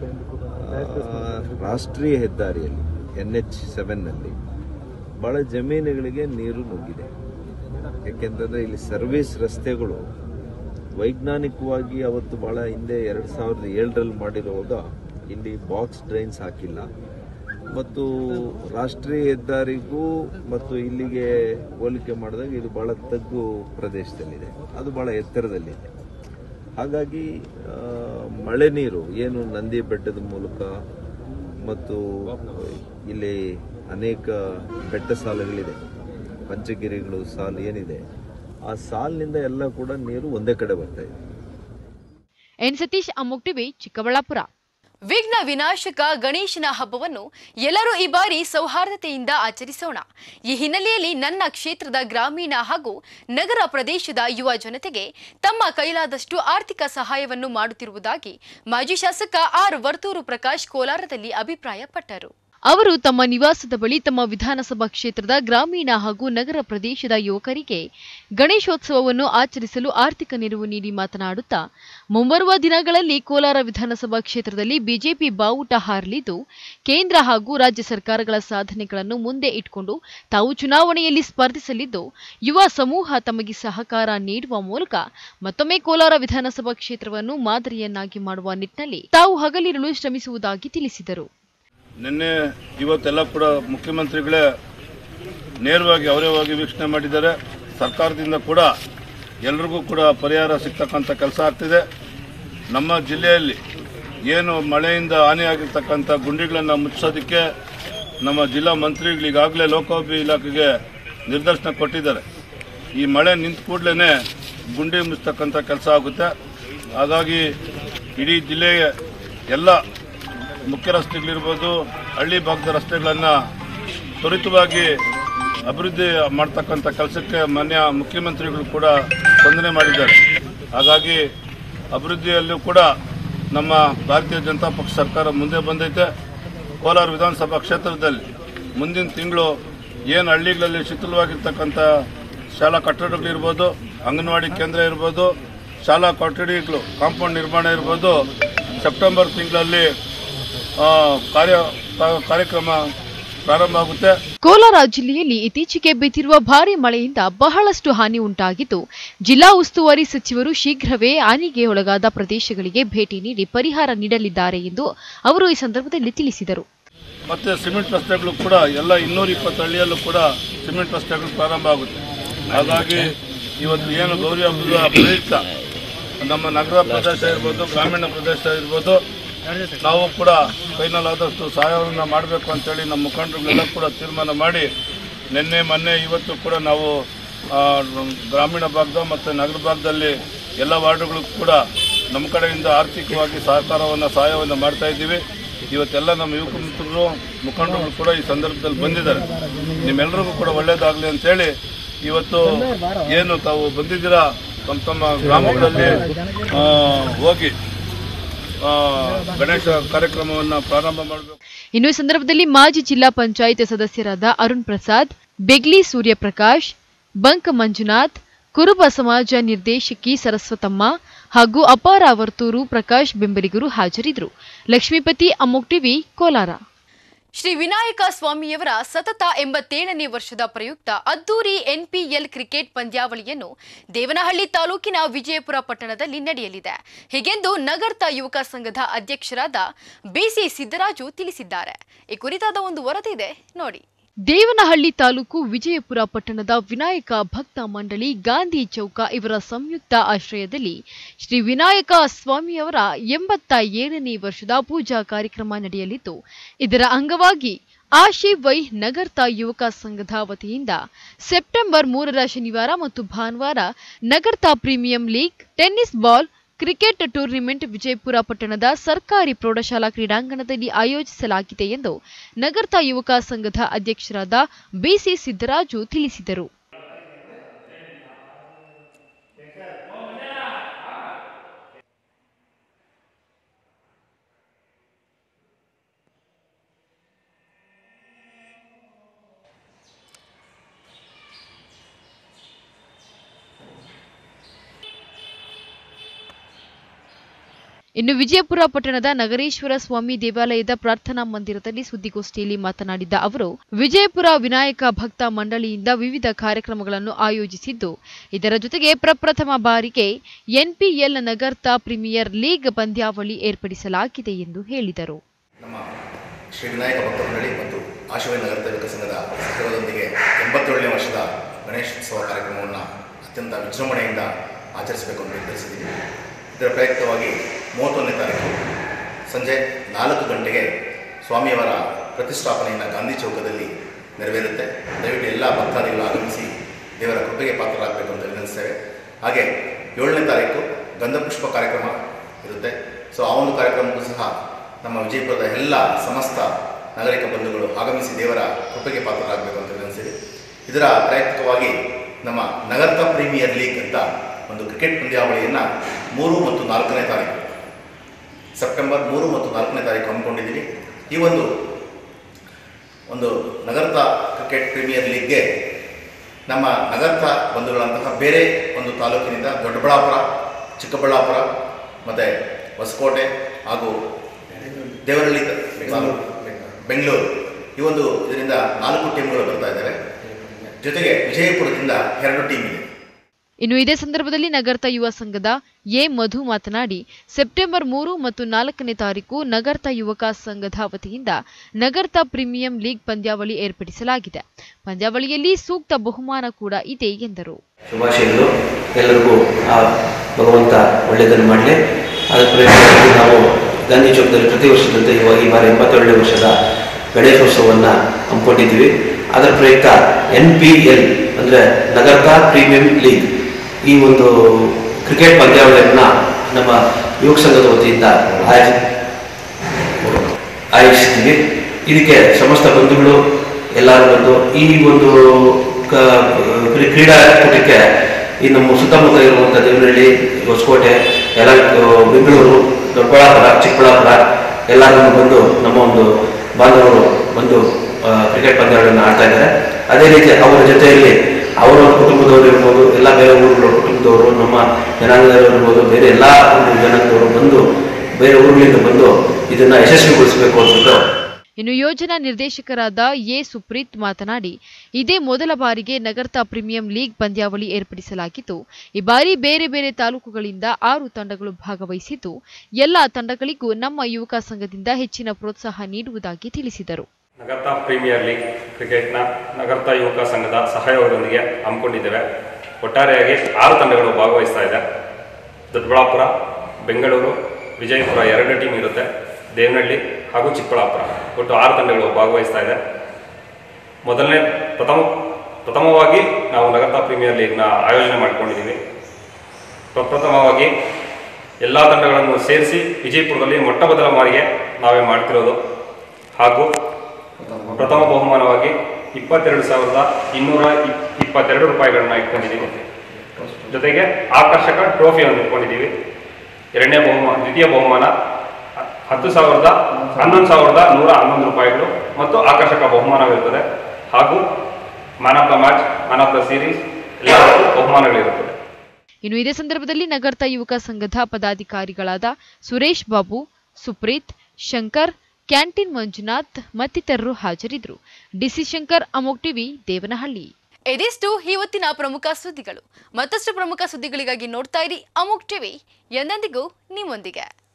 ರಾಷ್ಟ್ರೀಯ ಹೆದ್ದಾರಿಯಲ್ಲಿ ಎನ್ ಎಚ್ ಸೆವೆನ್ನಲ್ಲಿ ಭಾಳ ಜಮೀನುಗಳಿಗೆ ನೀರು ನುಗ್ಗಿದೆ. ಯಾಕೆಂತಂದರೆ ಇಲ್ಲಿ ಸರ್ವಿಸ್ ರಸ್ತೆಗಳು ವೈಜ್ಞಾನಿಕವಾಗಿ ಅವತ್ತು ಭಾಳ ಹಿಂದೆ ಎರಡು ಸಾವಿರದ ಏಳರಲ್ಲಿ ಮಾಡಿರುವಾಗ ಇಲ್ಲಿ ಬಾಕ್ಸ್ ಡ್ರೈನ್ಸ್ ಹಾಕಿಲ್ಲ ಮತ್ತು ರಾಷ್ಟ್ರೀಯ ಹೆದ್ದಾರಿಗೂ ಮತ್ತು ಇಲ್ಲಿಗೆ ಹೋಲಿಕೆ ಮಾಡಿದಾಗ ಇದು ಭಾಳ ತಗ್ಗು ಪ್ರದೇಶದಲ್ಲಿದೆ, ಅದು ಭಾಳ ಎತ್ತರದಲ್ಲಿದೆ. ಹಾಗಾಗಿ ಮಳೆ ನೀರು ಏನು ನಂದಿ ಬೆಟ್ಟದ ಮೂಲಕ ಮತ್ತು ಇಲ್ಲಿ ಅನೇಕ ಬೆಟ್ಟ ಸಾಲುಗಳಿದೆ, ಪಂಚಗಿರಿಗಳು ಸಾಲು ಏನಿದೆ, ಆ ಸಾಲಿನಿಂದ ಎಲ್ಲ ಕೂಡ ನೀರು ಒಂದೇ ಕಡೆ ಬರ್ತಾ ಇದೆ. ಎನ್ ಸತೀಶ್, ಅಮೋಕ್ ಟಿವಿ, ಚಿಕ್ಕಬಳ್ಳಾಪುರ. ವಿಘ್ನ ವಿನಾಶಕ ಗಣೇಶನ ಹಬ್ಬವನ್ನು ಎಲ್ಲರೂ ಈ ಬಾರಿ ಸೌಹಾರ್ದತೆಯಿಂದ ಆಚರಿಸೋಣ. ಈ ಹಿನ್ನೆಲೆಯಲ್ಲಿ ನನ್ನ ಕ್ಷೇತ್ರದ ಗ್ರಾಮೀಣ ಹಾಗೂ ನಗರ ಪ್ರದೇಶದ ಯುವ ಜನತೆಗೆ ತಮ್ಮ ಕೈಲಾದಷ್ಟು ಆರ್ಥಿಕ ಸಹಾಯವನ್ನು ಮಾಡುತ್ತಿರುವುದಾಗಿ ಮಾಜಿ ಶಾಸಕ ಆರ್ ವರ್ತೂರು ಪ್ರಕಾಶ್ ಕೋಲಾರದಲ್ಲಿ ಅಭಿಪ್ರಾಯಪಟ್ಟರು. ಅವರು ತಮ್ಮ ನಿವಾಸದ ಬಳಿ ತಮ್ಮ ವಿಧಾನಸಭಾ ಕ್ಷೇತ್ರದ ಗ್ರಾಮೀಣ ಹಾಗೂ ನಗರ ಪ್ರದೇಶದ ಯುವಕರಿಗೆ ಗಣೇಶೋತ್ಸವವನ್ನು ಆಚರಿಸಲು ಆರ್ಥಿಕ ನೆರವು ನೀಡಿ ಮಾತನಾಡುತ್ತಾ, ಮುಂಬರುವ ದಿನಗಳಲ್ಲಿ ಕೋಲಾರ ವಿಧಾನಸಭಾ ಕ್ಷೇತ್ರದಲ್ಲಿ ಬಿಜೆಪಿ ಬಾವುಟ ಹಾರಲಿದ್ದು, ಕೇಂದ್ರ ಹಾಗೂ ರಾಜ್ಯ ಸರ್ಕಾರಗಳ ಸಾಧನೆಗಳನ್ನು ಮುಂದೆ ಇಟ್ಟುಕೊಂಡು ತಾವು ಚುನಾವಣೆಯಲ್ಲಿ ಸ್ಪರ್ಧಿಸಲಿದ್ದು, ಯುವ ಸಮೂಹ ತಮಗೆ ಸಹಕಾರ ನೀಡುವ ಮೂಲಕ ಮತ್ತೊಮ್ಮೆ ಕೋಲಾರ ವಿಧಾನಸಭಾ ಕ್ಷೇತ್ರವನ್ನು ಮಾದರಿಯನ್ನಾಗಿ ಮಾಡುವ ನಿಟ್ಟಿನಲ್ಲಿ ತಾವು ಹಗಲಿರುಳು ಶ್ರಮಿಸುವುದಾಗಿ ತಿಳಿಸಿದರು. ನಿನ್ನೆ ಇವತ್ತೆಲ್ಲ ಕೂಡ ಮುಖ್ಯಮಂತ್ರಿಗಳೇ ನೇರವಾಗಿ ಅವರೇವಾಗಿ ವೀಕ್ಷಣೆ ಮಾಡಿದ್ದಾರೆ. ಸರ್ಕಾರದಿಂದ ಕೂಡ ಎಲ್ರಿಗೂ ಕೂಡ ಪರಿಹಾರ ಸಿಗ್ತಕ್ಕಂಥ ಕೆಲಸ ಆಗ್ತಿದೆ. ನಮ್ಮ ಜಿಲ್ಲೆಯಲ್ಲಿ ಏನು ಮಳೆಯಿಂದ ಹಾನಿಯಾಗಿರ್ತಕ್ಕಂಥ ಗುಂಡಿಗಳನ್ನು ಮುಚ್ಚೋದಕ್ಕೆ ನಮ್ಮ ಜಿಲ್ಲಾ ಮಂತ್ರಿಗಳಿಗಾಗಲೇ ಲೋಕೋಪಯೋಗಿ ಇಲಾಖೆಗೆ ನಿರ್ದೇಶನ ಕೊಟ್ಟಿದ್ದಾರೆ. ಈ ಮಳೆ ನಿಂತ ಕೂಡಲೇ ಗುಂಡಿ ಮುಚ್ಚತಕ್ಕಂಥ ಕೆಲಸ ಆಗುತ್ತೆ. ಹಾಗಾಗಿ ಇಡೀ ಜಿಲ್ಲೆಯ ಎಲ್ಲ ಮುಖ್ಯ ರಸ್ತೆಗಳಿರ್ಬೋದು, ಹಳ್ಳಿ ಭಾಗದ ರಸ್ತೆಗಳನ್ನು ತ್ವರಿತವಾಗಿ ಅಭಿವೃದ್ಧಿ ಮಾಡ್ತಕ್ಕಂಥ ಕೆಲಸಕ್ಕೆ ಮಾನ್ಯ ಮುಖ್ಯಮಂತ್ರಿಗಳು ಕೂಡ ಸ್ಪಂದನೆ ಮಾಡಿದ್ದಾರೆ. ಹಾಗಾಗಿ ಅಭಿವೃದ್ಧಿಯಲ್ಲೂ ಕೂಡ ನಮ್ಮ ಭಾರತೀಯ ಜನತಾ ಪಕ್ಷ ಸರ್ಕಾರ ಮುಂದೆ ಬಂದೈತೆ. ಕೋಲಾರ ವಿಧಾನಸಭಾ ಕ್ಷೇತ್ರದಲ್ಲಿ ಮುಂದಿನ ತಿಂಗಳು ಏನು ಹಳ್ಳಿಗಳಲ್ಲಿ ಶಿಥಿಲವಾಗಿರ್ತಕ್ಕಂಥ ಶಾಲಾ ಕಟ್ಟಡಗಳಿರ್ಬೋದು, ಅಂಗನವಾಡಿ ಕೇಂದ್ರ ಇರ್ಬೋದು, ಶಾಲಾ ಕೊಠಡಿಗಳು ಕಾಂಪೌಂಡ್ ನಿರ್ಮಾಣ ಇರ್ಬೋದು, ಸೆಪ್ಟೆಂಬರ್ ತಿಂಗಳಲ್ಲಿ ಕಾರ್ಯ ಕಾರ್ಯಕ್ರಮ ಪ್ರಾರಂಭ ಆಗುತ್ತೆ. ಕೋಲಾರ ಜಿಲ್ಲೆಯಲ್ಲಿ ಇತ್ತೀಚೆಗೆ ಬಿದ್ದಿರುವ ಭಾರಿ ಮಳೆಯಿಂದ ಬಹಳಷ್ಟು ಹಾನಿ ಉಂಟಾಗಿದ್ದು, ಜಿಲ್ಲಾ ಉಸ್ತುವಾರಿ ಸಚಿವರು ಶೀಘ್ರವೇ ಹಾನಿಗೆ ಒಳಗಾದ ಪ್ರದೇಶಗಳಿಗೆ ಭೇಟಿ ನೀಡಿ ಪರಿಹಾರ ನೀಡಲಿದ್ದಾರೆ ಎಂದು ಅವರು ಈ ಸಂದರ್ಭದಲ್ಲಿ ತಿಳಿಸಿದರು. ಮತ್ತೆ ಸಿಮೆಂಟ್ ರಸ್ತೆಗಳು ಕೂಡ ಎಲ್ಲ ಇನ್ನೂರ ಇಪ್ಪತ್ತು ಹಳ್ಳಿಯಲ್ಲೂ ಕೂಡ ಸಿಮೆಂಟ್ ರಸ್ತೆಗಳು ಪ್ರಾರಂಭ ಆಗುತ್ತೆ. ಹಾಗಾಗಿ ಇವತ್ತು ಏನು ಗೌರಿ ಹಬ್ಬದ ಪ್ರಯುಕ್ತ ನಮ್ಮ ನಗರ ಪ್ರದೇಶ ಇರ್ಬೋದು, ಗ್ರಾಮೀಣ ಪ್ರದೇಶ ಇರ್ಬೋದು, ನಾವು ಕೂಡ ಕೈನಲ್ಲಾದಷ್ಟು ಸಹಾಯವನ್ನು ಮಾಡಬೇಕು ಅಂತೇಳಿ ನಮ್ಮ ಮುಖಂಡರುಗಳೆಲ್ಲ ಕೂಡ ತೀರ್ಮಾನ ಮಾಡಿ ನಿನ್ನೆ ಮೊನ್ನೆ ಇವತ್ತು ಕೂಡ ನಾವು ಗ್ರಾಮೀಣ ಭಾಗದ ಮತ್ತು ನಗರ ಭಾಗದಲ್ಲಿ ಎಲ್ಲ ವಾರ್ಡುಗಳಿಗೂ ಕೂಡ ನಮ್ಮ ಕಡೆಯಿಂದ ಆರ್ಥಿಕವಾಗಿ ಸಹಕಾರವನ್ನು ಸಹಾಯವನ್ನು ಮಾಡ್ತಾ ಇದ್ದೀವಿ. ಇವತ್ತೆಲ್ಲ ನಮ್ಮ ಯುವಕ ಮಿತ್ರರು ಮುಖಂಡರು ಕೂಡ ಈ ಸಂದರ್ಭದಲ್ಲಿ ಬಂದಿದ್ದಾರೆ. ನಿಮ್ಮೆಲ್ಲರಿಗೂ ಕೂಡ ಒಳ್ಳೆಯದಾಗಲಿ ಅಂತೇಳಿ ಇವತ್ತು ಏನು ತಾವು ಬಂದಿದ್ದೀರಾ ತಮ್ಮ ತಮ್ಮ ಗ್ರಾಮಗಳಲ್ಲಿ ಹೋಗಿ ಗಣೇಶ ಕಾರ್ಯಕ್ರಮವನ್ನು ಪ್ರಾರಂಭ ಮಾಡಬೇಕು. ಇನ್ನು ಈ ಸಂದರ್ಭದಲ್ಲಿ ಮಾಜಿ ಜಿಲ್ಲಾ ಪಂಚಾಯತ್ ಸದಸ್ಯರಾದ ಅರುಣ್ ಪ್ರಸಾದ್, ಬೆಗ್ಲಿ ಸೂರ್ಯಪ್ರಕಾಶ್, ಬಂಕ್ ಮಂಜುನಾಥ್, ಕುರುಬ ಸಮಾಜ ನಿರ್ದೇಶಕಿ ಸರಸ್ವತಮ್ಮ ಹಾಗೂ ಅಪಾರ ವರ್ತೂರು ಪ್ರಕಾಶ್ ಬೆಂಬಲಿಗರು ಹಾಜರಿದ್ದರು. ಲಕ್ಷ್ಮೀಪತಿ, ಅಮೋಕ್ ಟಿವಿ, ಕೋಲಾರ. ಶ್ರೀ ವಿನಾಯಕ ಸ್ವಾಮಿಯವರ ಸತತ ಎಂಬತ್ತೇಳನೇ ವರ್ಷದ ಪ್ರಯುಕ್ತ ಅದ್ದೂರಿ ಎನ್ಪಿಎಲ್ ಕ್ರಿಕೆಟ್ ಪಂದ್ಯಾವಳಿಯನ್ನು ದೇವನಹಳ್ಳಿ ತಾಲೂಕಿನ ವಿಜಯಪುರ ಪಟ್ಟಣದಲ್ಲಿ ನಡೆಯಲಿದೆ. ಹೀಗೆಂದು ನಗರ್ತ ಯುವಕ ಸಂಘದ ಅಧ್ಯಕ್ಷರಾದ ಬಿಸಿ ಸಿದ್ದರಾಜು ತಿಳಿಸಿದ್ದಾರೆ. ಈ ಕುರಿತಾದ ಒಂದು ವರದಿ ಇದೆ ನೋಡಿ. ದೇವನಹಳ್ಳಿ ತಾಲೂಕು ವಿಜಯಪುರ ಪಟ್ಟಣದ ವಿನಾಯಕ ಭಕ್ತ ಮಂಡಳಿ ಗಾಂಧಿ ಚೌಕ ಇವರ ಸಂಯುಕ್ತ ಆಶ್ರಯದಲ್ಲಿ ಶ್ರೀ ವಿನಾಯಕ ಸ್ವಾಮಿಯವರ ಎಂಬತ್ತ ಏಳನೇ ವರ್ಷದ ಪೂಜಾ ಕಾರ್ಯಕ್ರಮ ನಡೆಯಲಿದ್ದು, ಇದರ ಅಂಗವಾಗಿ ಆಶಿ ವೈ ನಗರ್ತ ಯುವಕ ಸಂಘದ ವತಿಯಿಂದ ಸೆಪ್ಟೆಂಬರ್ ಮೂರರ ಶನಿವಾರ ಮತ್ತು ಭಾನುವಾರ Nagartha premium league tennis ball cricket tournament Vijayapura ಪಟ್ಟಣದ ಸರ್ಕಾರಿ ಪ್ರೌಢಶಾಲಾ ಕ್ರೀಡಾಂಗಣದಲ್ಲಿ ಆಯೋಜಿಸಲಾಗಿದೆ ಎಂದು ನಗರ್ತ ಯುವಕ ಸಂಘದ ಅಧ್ಯಕ್ಷರಾದ ಬಿಸಿ ಸಿದ್ದರಾಜು ತಿಳಿಸಿದರು. ಇನ್ನು ವಿಜಯಪುರ ಪಟ್ಟಣದ ನಗರೇಶ್ವರ ಸ್ವಾಮಿ ದೇವಾಲಯದ ಪ್ರಾರ್ಥನಾ ಮಂದಿರದಲ್ಲಿ ಸುದ್ದಿಗೋಷ್ಠಿಯಲ್ಲಿ ಮಾತನಾಡಿದ ಅವರು, ವಿಜಯಪುರ ವಿನಾಯಕ ಭಕ್ತ ಮಂಡಳಿಯಿಂದ ವಿವಿಧ ಕಾರ್ಯಕ್ರಮಗಳನ್ನು ಆಯೋಜಿಸಿದ್ದು, ಇದರ ಜೊತೆಗೆ ಪ್ರಪ್ರಥಮ ಬಾರಿಗೆ ಎನ್ಪಿಎಲ್ ನಗರ್ತ ಪ್ರೀಮಿಯರ್ ಲೀಗ್ ಪಂದ್ಯಾವಳಿ ಏರ್ಪಡಿಸಲಾಗಿದೆ ಎಂದು ಹೇಳಿದರು. ನಮ್ಮ ಶ್ರೀ ವಿನಾಯಕ ಭಕ್ತ ಮಂಡಳಿ ಮತ್ತು ಆಶೀರ್ವಾದ ನಗರ್ತ ಯುವಕ ಸಂಘದ ಸಹಯೋಗದೊಂದಿಗೆ ಎಂಬತ್ತೇಳನೇ ವರ್ಷದ ಗಣೇಶೋತ್ಸವ ಕಾರ್ಯಕ್ರಮವನ್ನು ಅತ್ಯಂತ ವಿಜೃಂಭಣೆಯಿಂದ ಆಚರಿಸಬೇಕು ಅಂತ ನಿರ್ಧರಿಸಿದ್ದೀವಿ. ಇದರ ಪ್ರಯುಕ್ತವಾಗಿ ಮೂವತ್ತೊಂದನೇ ತಾರೀಕು ಸಂಜೆ ನಾಲ್ಕು ಗಂಟೆಗೆ ಸ್ವಾಮಿಯವರ ಪ್ರತಿಷ್ಠಾಪನೆಯನ್ನು ಗಾಂಧಿ ಚೌಕದಲ್ಲಿ ನೆರವೇರುತ್ತೆ. ದಯವಿಟ್ಟು ಎಲ್ಲ ಭಕ್ತಾದಿಗಳು ಆಗಮಿಸಿ ದೇವರ ಕೃಪೆಗೆ ಪಾತ್ರರಾಗಬೇಕು ಅಂತ ವಿನಂತಿಸ್ತೇವೆ. ಹಾಗೆ ಏಳನೇ ತಾರೀಕು ಗಂಧಪುಷ್ಪ ಕಾರ್ಯಕ್ರಮ ಇರುತ್ತೆ. ಸೊ ಆ ಒಂದು ಕಾರ್ಯಕ್ರಮಕ್ಕೂ ಸಹ ನಮ್ಮ ವಿಜಯಪುರದ ಎಲ್ಲ ಸಮಸ್ತ ನಾಗರಿಕ ಬಂಧುಗಳು ಆಗಮಿಸಿ ದೇವರ ಕೃಪೆಗೆ ಪಾತ್ರರಾಗಬೇಕು ಅಂತ ವಿನಂತಿಸ್ತೀವಿ. ಇದರ ಪ್ರಯುಕ್ತವಾಗಿ ನಮ್ಮ ನಗರ್ತ ಪ್ರೀಮಿಯರ್ ಲೀಗ್ ಅಂತ ಒಂದು ಕ್ರಿಕೆಟ್ ಪಂದ್ಯಾವಳಿಯನ್ನು ಮೂರು ಮತ್ತು ನಾಲ್ಕನೇ ತಾರೀಕು ಸೆಪ್ಟೆಂಬರ್ ಮೂರು ಮತ್ತು ನಾಲ್ಕನೇ ತಾರೀಕು ಹಮ್ಮಿಕೊಂಡಿದ್ದೀವಿ. ಈ ಒಂದು ಒಂದು ನಗರ್ತ ಕ್ರಿಕೆಟ್ ಪ್ರೀಮಿಯರ್ ಲೀಗ್ಗೆ ನಮ್ಮ ನಗರ್ತ ಬಂಧುಗಳಂತಹ ಬೇರೆ ಒಂದು ತಾಲೂಕಿನಿಂದ ದೊಡ್ಡಬಳ್ಳಾಪುರ, ಚಿಕ್ಕಬಳ್ಳಾಪುರ ಮತ್ತು ಹೊಸಕೋಟೆ ಹಾಗೂ ದೇವನಹಳ್ಳಿ ತಾಲೂಕು, ಬೆಂಗಳೂರು ಈ ಒಂದು ಇದರಿಂದ ನಾಲ್ಕು ಟೀಮ್ಗಳು ಬರ್ತಾ ಇದ್ದಾವೆ. ಜೊತೆಗೆ ವಿಜಯಪುರದಿಂದ ಎರಡು ಟೀಮ್ ಇದೆ. ಇನ್ನು ಇದೇ ಸಂದರ್ಭದಲ್ಲಿ ನಗರ್ತ ಯುವ ಸಂಘದ ಎ ಮಧು ಮಾತನಾಡಿ, ಸೆಪ್ಟೆಂಬರ್ ಮೂರು ಮತ್ತು ನಾಲ್ಕನೇ ತಾರೀಕು ನಗರ್ತ ಯುವಕ ಸಂಘದ ವತಿಯಿಂದ ನಗರ್ತ ಪ್ರೀಮಿಯಂ ಲೀಗ್ ಪಂದ್ಯಾವಳಿ ಏರ್ಪಡಿಸಲಾಗಿದೆ. ಪಂದ್ಯಾವಳಿಯಲ್ಲಿ ಸೂಕ್ತ ಬಹುಮಾನ ಕೂಡ ಇದೆ ಎಂದರು. ಶುಭಾಶಯಗಳು ಎಲ್ಲರಿಗೂ. ಆ ಭಗವಂತ ಒಳ್ಳೆಯದನ್ನು ಮಾಡಲಿ. ಅದರ ಪ್ರಯುಕ್ತವಾಗಿ ನಾವು ಗಾಂಧಿ ಚೌಕದಲ್ಲಿ ಪ್ರತಿ ವರ್ಷದಂತೆ ಇವಾಗ ಈ ಬಾರಿ ಎಂಬತ್ತೇಳನೇ ವರ್ಷದ ಗಣೇಶೋತ್ಸವವನ್ನು ಹಮ್ಮಿಕೊಂಡಿದ್ದೀವಿ. ಅದರ ಪ್ರಯುಕ್ತ ಎನ್ ಪಿ ಎಲ್ ಅಂದರೆ ನಗರ್ತ ಪ್ರೀಮಿಯಂ ಲೀಗ್ ಈ ಒಂದು ಕ್ರಿಕೆಟ್ ಪಂದ್ಯಾವಳಿಯನ್ನು ನಮ್ಮ ಯುವಕ ಸಂಘದ ವತಿಯಿಂದ ಆಯೋಜಿ ಆಯೋಜಿಸಿದ್ದೀವಿ. ಇದಕ್ಕೆ ಸಮಸ್ತ ಬಂಧುಗಳು ಎಲ್ಲರೂ ಬಂದು ಈ ಒಂದು ಕ್ರೀಡಾಕೂಟಕ್ಕೆ ಈ ನಮ್ಮ ಸುತ್ತಮುತ್ತ ಇರುವಂಥ ದೇವನಹಳ್ಳಿ, ಹೊಸಕೋಟೆ, ಎಲ್ಲ ಬೆಂಗಳೂರು, ದೊಡ್ಡಬಳ್ಳಾಪುರ, ಚಿಕ್ಕಬಳ್ಳಾಪುರ ಎಲ್ಲರೂ ಬಂದು ನಮ್ಮ ಒಂದು ಬಾಂಧವರು ಬಂದು ಕ್ರಿಕೆಟ್ ಪಂದ್ಯಗಳನ್ನು ಆಡ್ತಾ ಇದ್ದಾರೆ. ಅದೇ ರೀತಿ ಅವರ ಜೊತೆಯಲ್ಲಿ ಅವರ ಕುಟುಂಬದವರು ಇರ್ಬೋದು, ಎಲ್ಲ ಬೇರೆ ಊರುಗಳ ಕುಟುಂಬದವರು, ನಮ್ಮ ಜನಾಂಗದವರು ಇರ್ಬೋದು, ಬೇರೆ ಎಲ್ಲ ಜನಾಂಗದವರು ಬಂದು ಬೇರೆ ಊರುಗಳಿಂದ ಬಂದು ಇದನ್ನು ಯಶಸ್ವಿಗೊಳಿಸಬೇಕು ಅಂದ್ಬಿಟ್ಟು ಇನ್ನು ಯೋಜನಾ ನಿರ್ದೇಶಕರಾದ ಎ ಸುಪ್ರೀತ್ ಮಾತನಾಡಿ, ಇದೇ ಮೊದಲ ಬಾರಿಗೆ ನಗರ್ತಾ ಪ್ರೀಮಿಯಂ ಲೀಗ್ ಪಂದ್ಯಾವಳಿ ಏರ್ಪಡಿಸಲಾಗಿದ್ದು, ಈ ಬಾರಿ ಬೇರೆ ಬೇರೆ ತಾಲೂಕುಗಳಿಂದ ಆರು ತಂಡಗಳು ಭಾಗವಹಿಸಿದ್ದು, ಎಲ್ಲಾ ತಂಡಗಳಿಗೂ ನಮ್ಮ ಯುವಕ ಸಂಘದಿಂದ ಹೆಚ್ಚಿನ ಪ್ರೋತ್ಸಾಹ ನೀಡುವುದಾಗಿ ತಿಳಿಸಿದರು. ನಗರ್ತಾ ಪ್ರೀಮಿಯರ್ ಲೀಗ್ ಕ್ರಿಕೆಟ್ನ ನಗರ್ತಾ ಯುವಕ ಸಂಘದ ಸಹಯೋಗದೊಂದಿಗೆ ಹಮ್ಮಿಕೊಂಡಿದ್ದೇವೆ. ಒಟ್ಟಾರೆಯಾಗಿ ಆರು ತಂಡಗಳು ಭಾಗವಹಿಸ್ತಾ ಇದೆ. ದೊಡ್ಡಬಳ್ಳಾಪುರ, ಬೆಂಗಳೂರು, ವಿಜಯಪುರ ಎರಡು ಟೀಮ್ ಇರುತ್ತೆ, ದೇವನಹಳ್ಳಿ ಹಾಗೂ ಚಿಕ್ಕಬಳ್ಳಾಪುರ ಒಟ್ಟು ಆರು ತಂಡಗಳು ಭಾಗವಹಿಸ್ತಾ ಇದೆ. ಮೊದಲನೇ ಪ್ರಥಮ ಪ್ರಥಮವಾಗಿ ನಾವು ನಗರ್ತಾ ಪ್ರೀಮಿಯರ್ ಲೀಗ್ನ ಆಯೋಜನೆ ಮಾಡಿಕೊಂಡಿದ್ದೀವಿ. ಪ್ರಪ್ರಥಮವಾಗಿ ಎಲ್ಲ ತಂಡಗಳನ್ನು ಸೇರಿಸಿ ವಿಜಯಪುರದಲ್ಲಿ ಮೊಟ್ಟ ಮೊದಲ ಬಾರಿಗೆ ನಾವೇ ಮಾಡ್ತಿರೋದು. ಹಾಗೂ ಪ್ರಥಮ ಬಹುಮಾನವಾಗಿ ಇಪ್ಪತ್ತೆರಡು ಸಾವಿರದ ಇನ್ನೂರ ಇಪ್ಪತ್ತೆರಡು ರೂಪಾಯಿಗಳನ್ನ ಇಟ್ಕೊಂಡಿದ್ದೀವಿ. ಜೊತೆಗೆ ಆಕರ್ಷಕ ಟ್ರೋಫಿಯನ್ನು ಇಟ್ಕೊಂಡಿದ್ದೀವಿ. ಎರಡನೇ ಬಹುಮಾನ ದ್ವಿತೀಯ ಬಹುಮಾನ ಹತ್ತು ಸಾವಿರದ ಹನ್ನೊಂದು ಸಾವಿರದ ನೂರ ಹನ್ನೊಂದು ರೂಪಾಯಿಗಳು ಮತ್ತು ಆಕರ್ಷಕ ಬಹುಮಾನವಿರುತ್ತದೆ. ಹಾಗೂ man of the match, man of the series ಎಲ್ಲ ಬಹುಮಾನಗಳಿರುತ್ತದೆ. ಇನ್ನು ಇದೇ ಸಂದರ್ಭದಲ್ಲಿ ನಗರ್ತಾ ಯುವಕ ಸಂಘದ ಪದಾಧಿಕಾರಿಗಳಾದ ಸುರೇಶ್ ಬಾಬು, ಸುಪ್ರೀತ್, ಶಂಕರ್, ಕ್ಯಾಂಟೀನ್ ಮಂಜುನಾಥ್ ಮತ್ತಿತರರು ಹಾಜರಿದ್ದರು. ಡಿಸಿ ಶಂಕರ್, ಅಮೋಕ್ ಟಿವಿ, ದೇವನಹಳ್ಳಿ. ಇದಿಷ್ಟು ಇವತ್ತಿನ ಪ್ರಮುಖ ಸುದ್ದಿಗಳು. ಮತ್ತಷ್ಟು ಪ್ರಮುಖ ಸುದ್ದಿಗಳಿಗಾಗಿ ನೋಡ್ತಾ ಇರಿ ಅಮೋಕ್ ಟಿವಿ, ಎಂದೆಂದಿಗೂ ನಿಮ್ಮೊಂದಿಗೆ.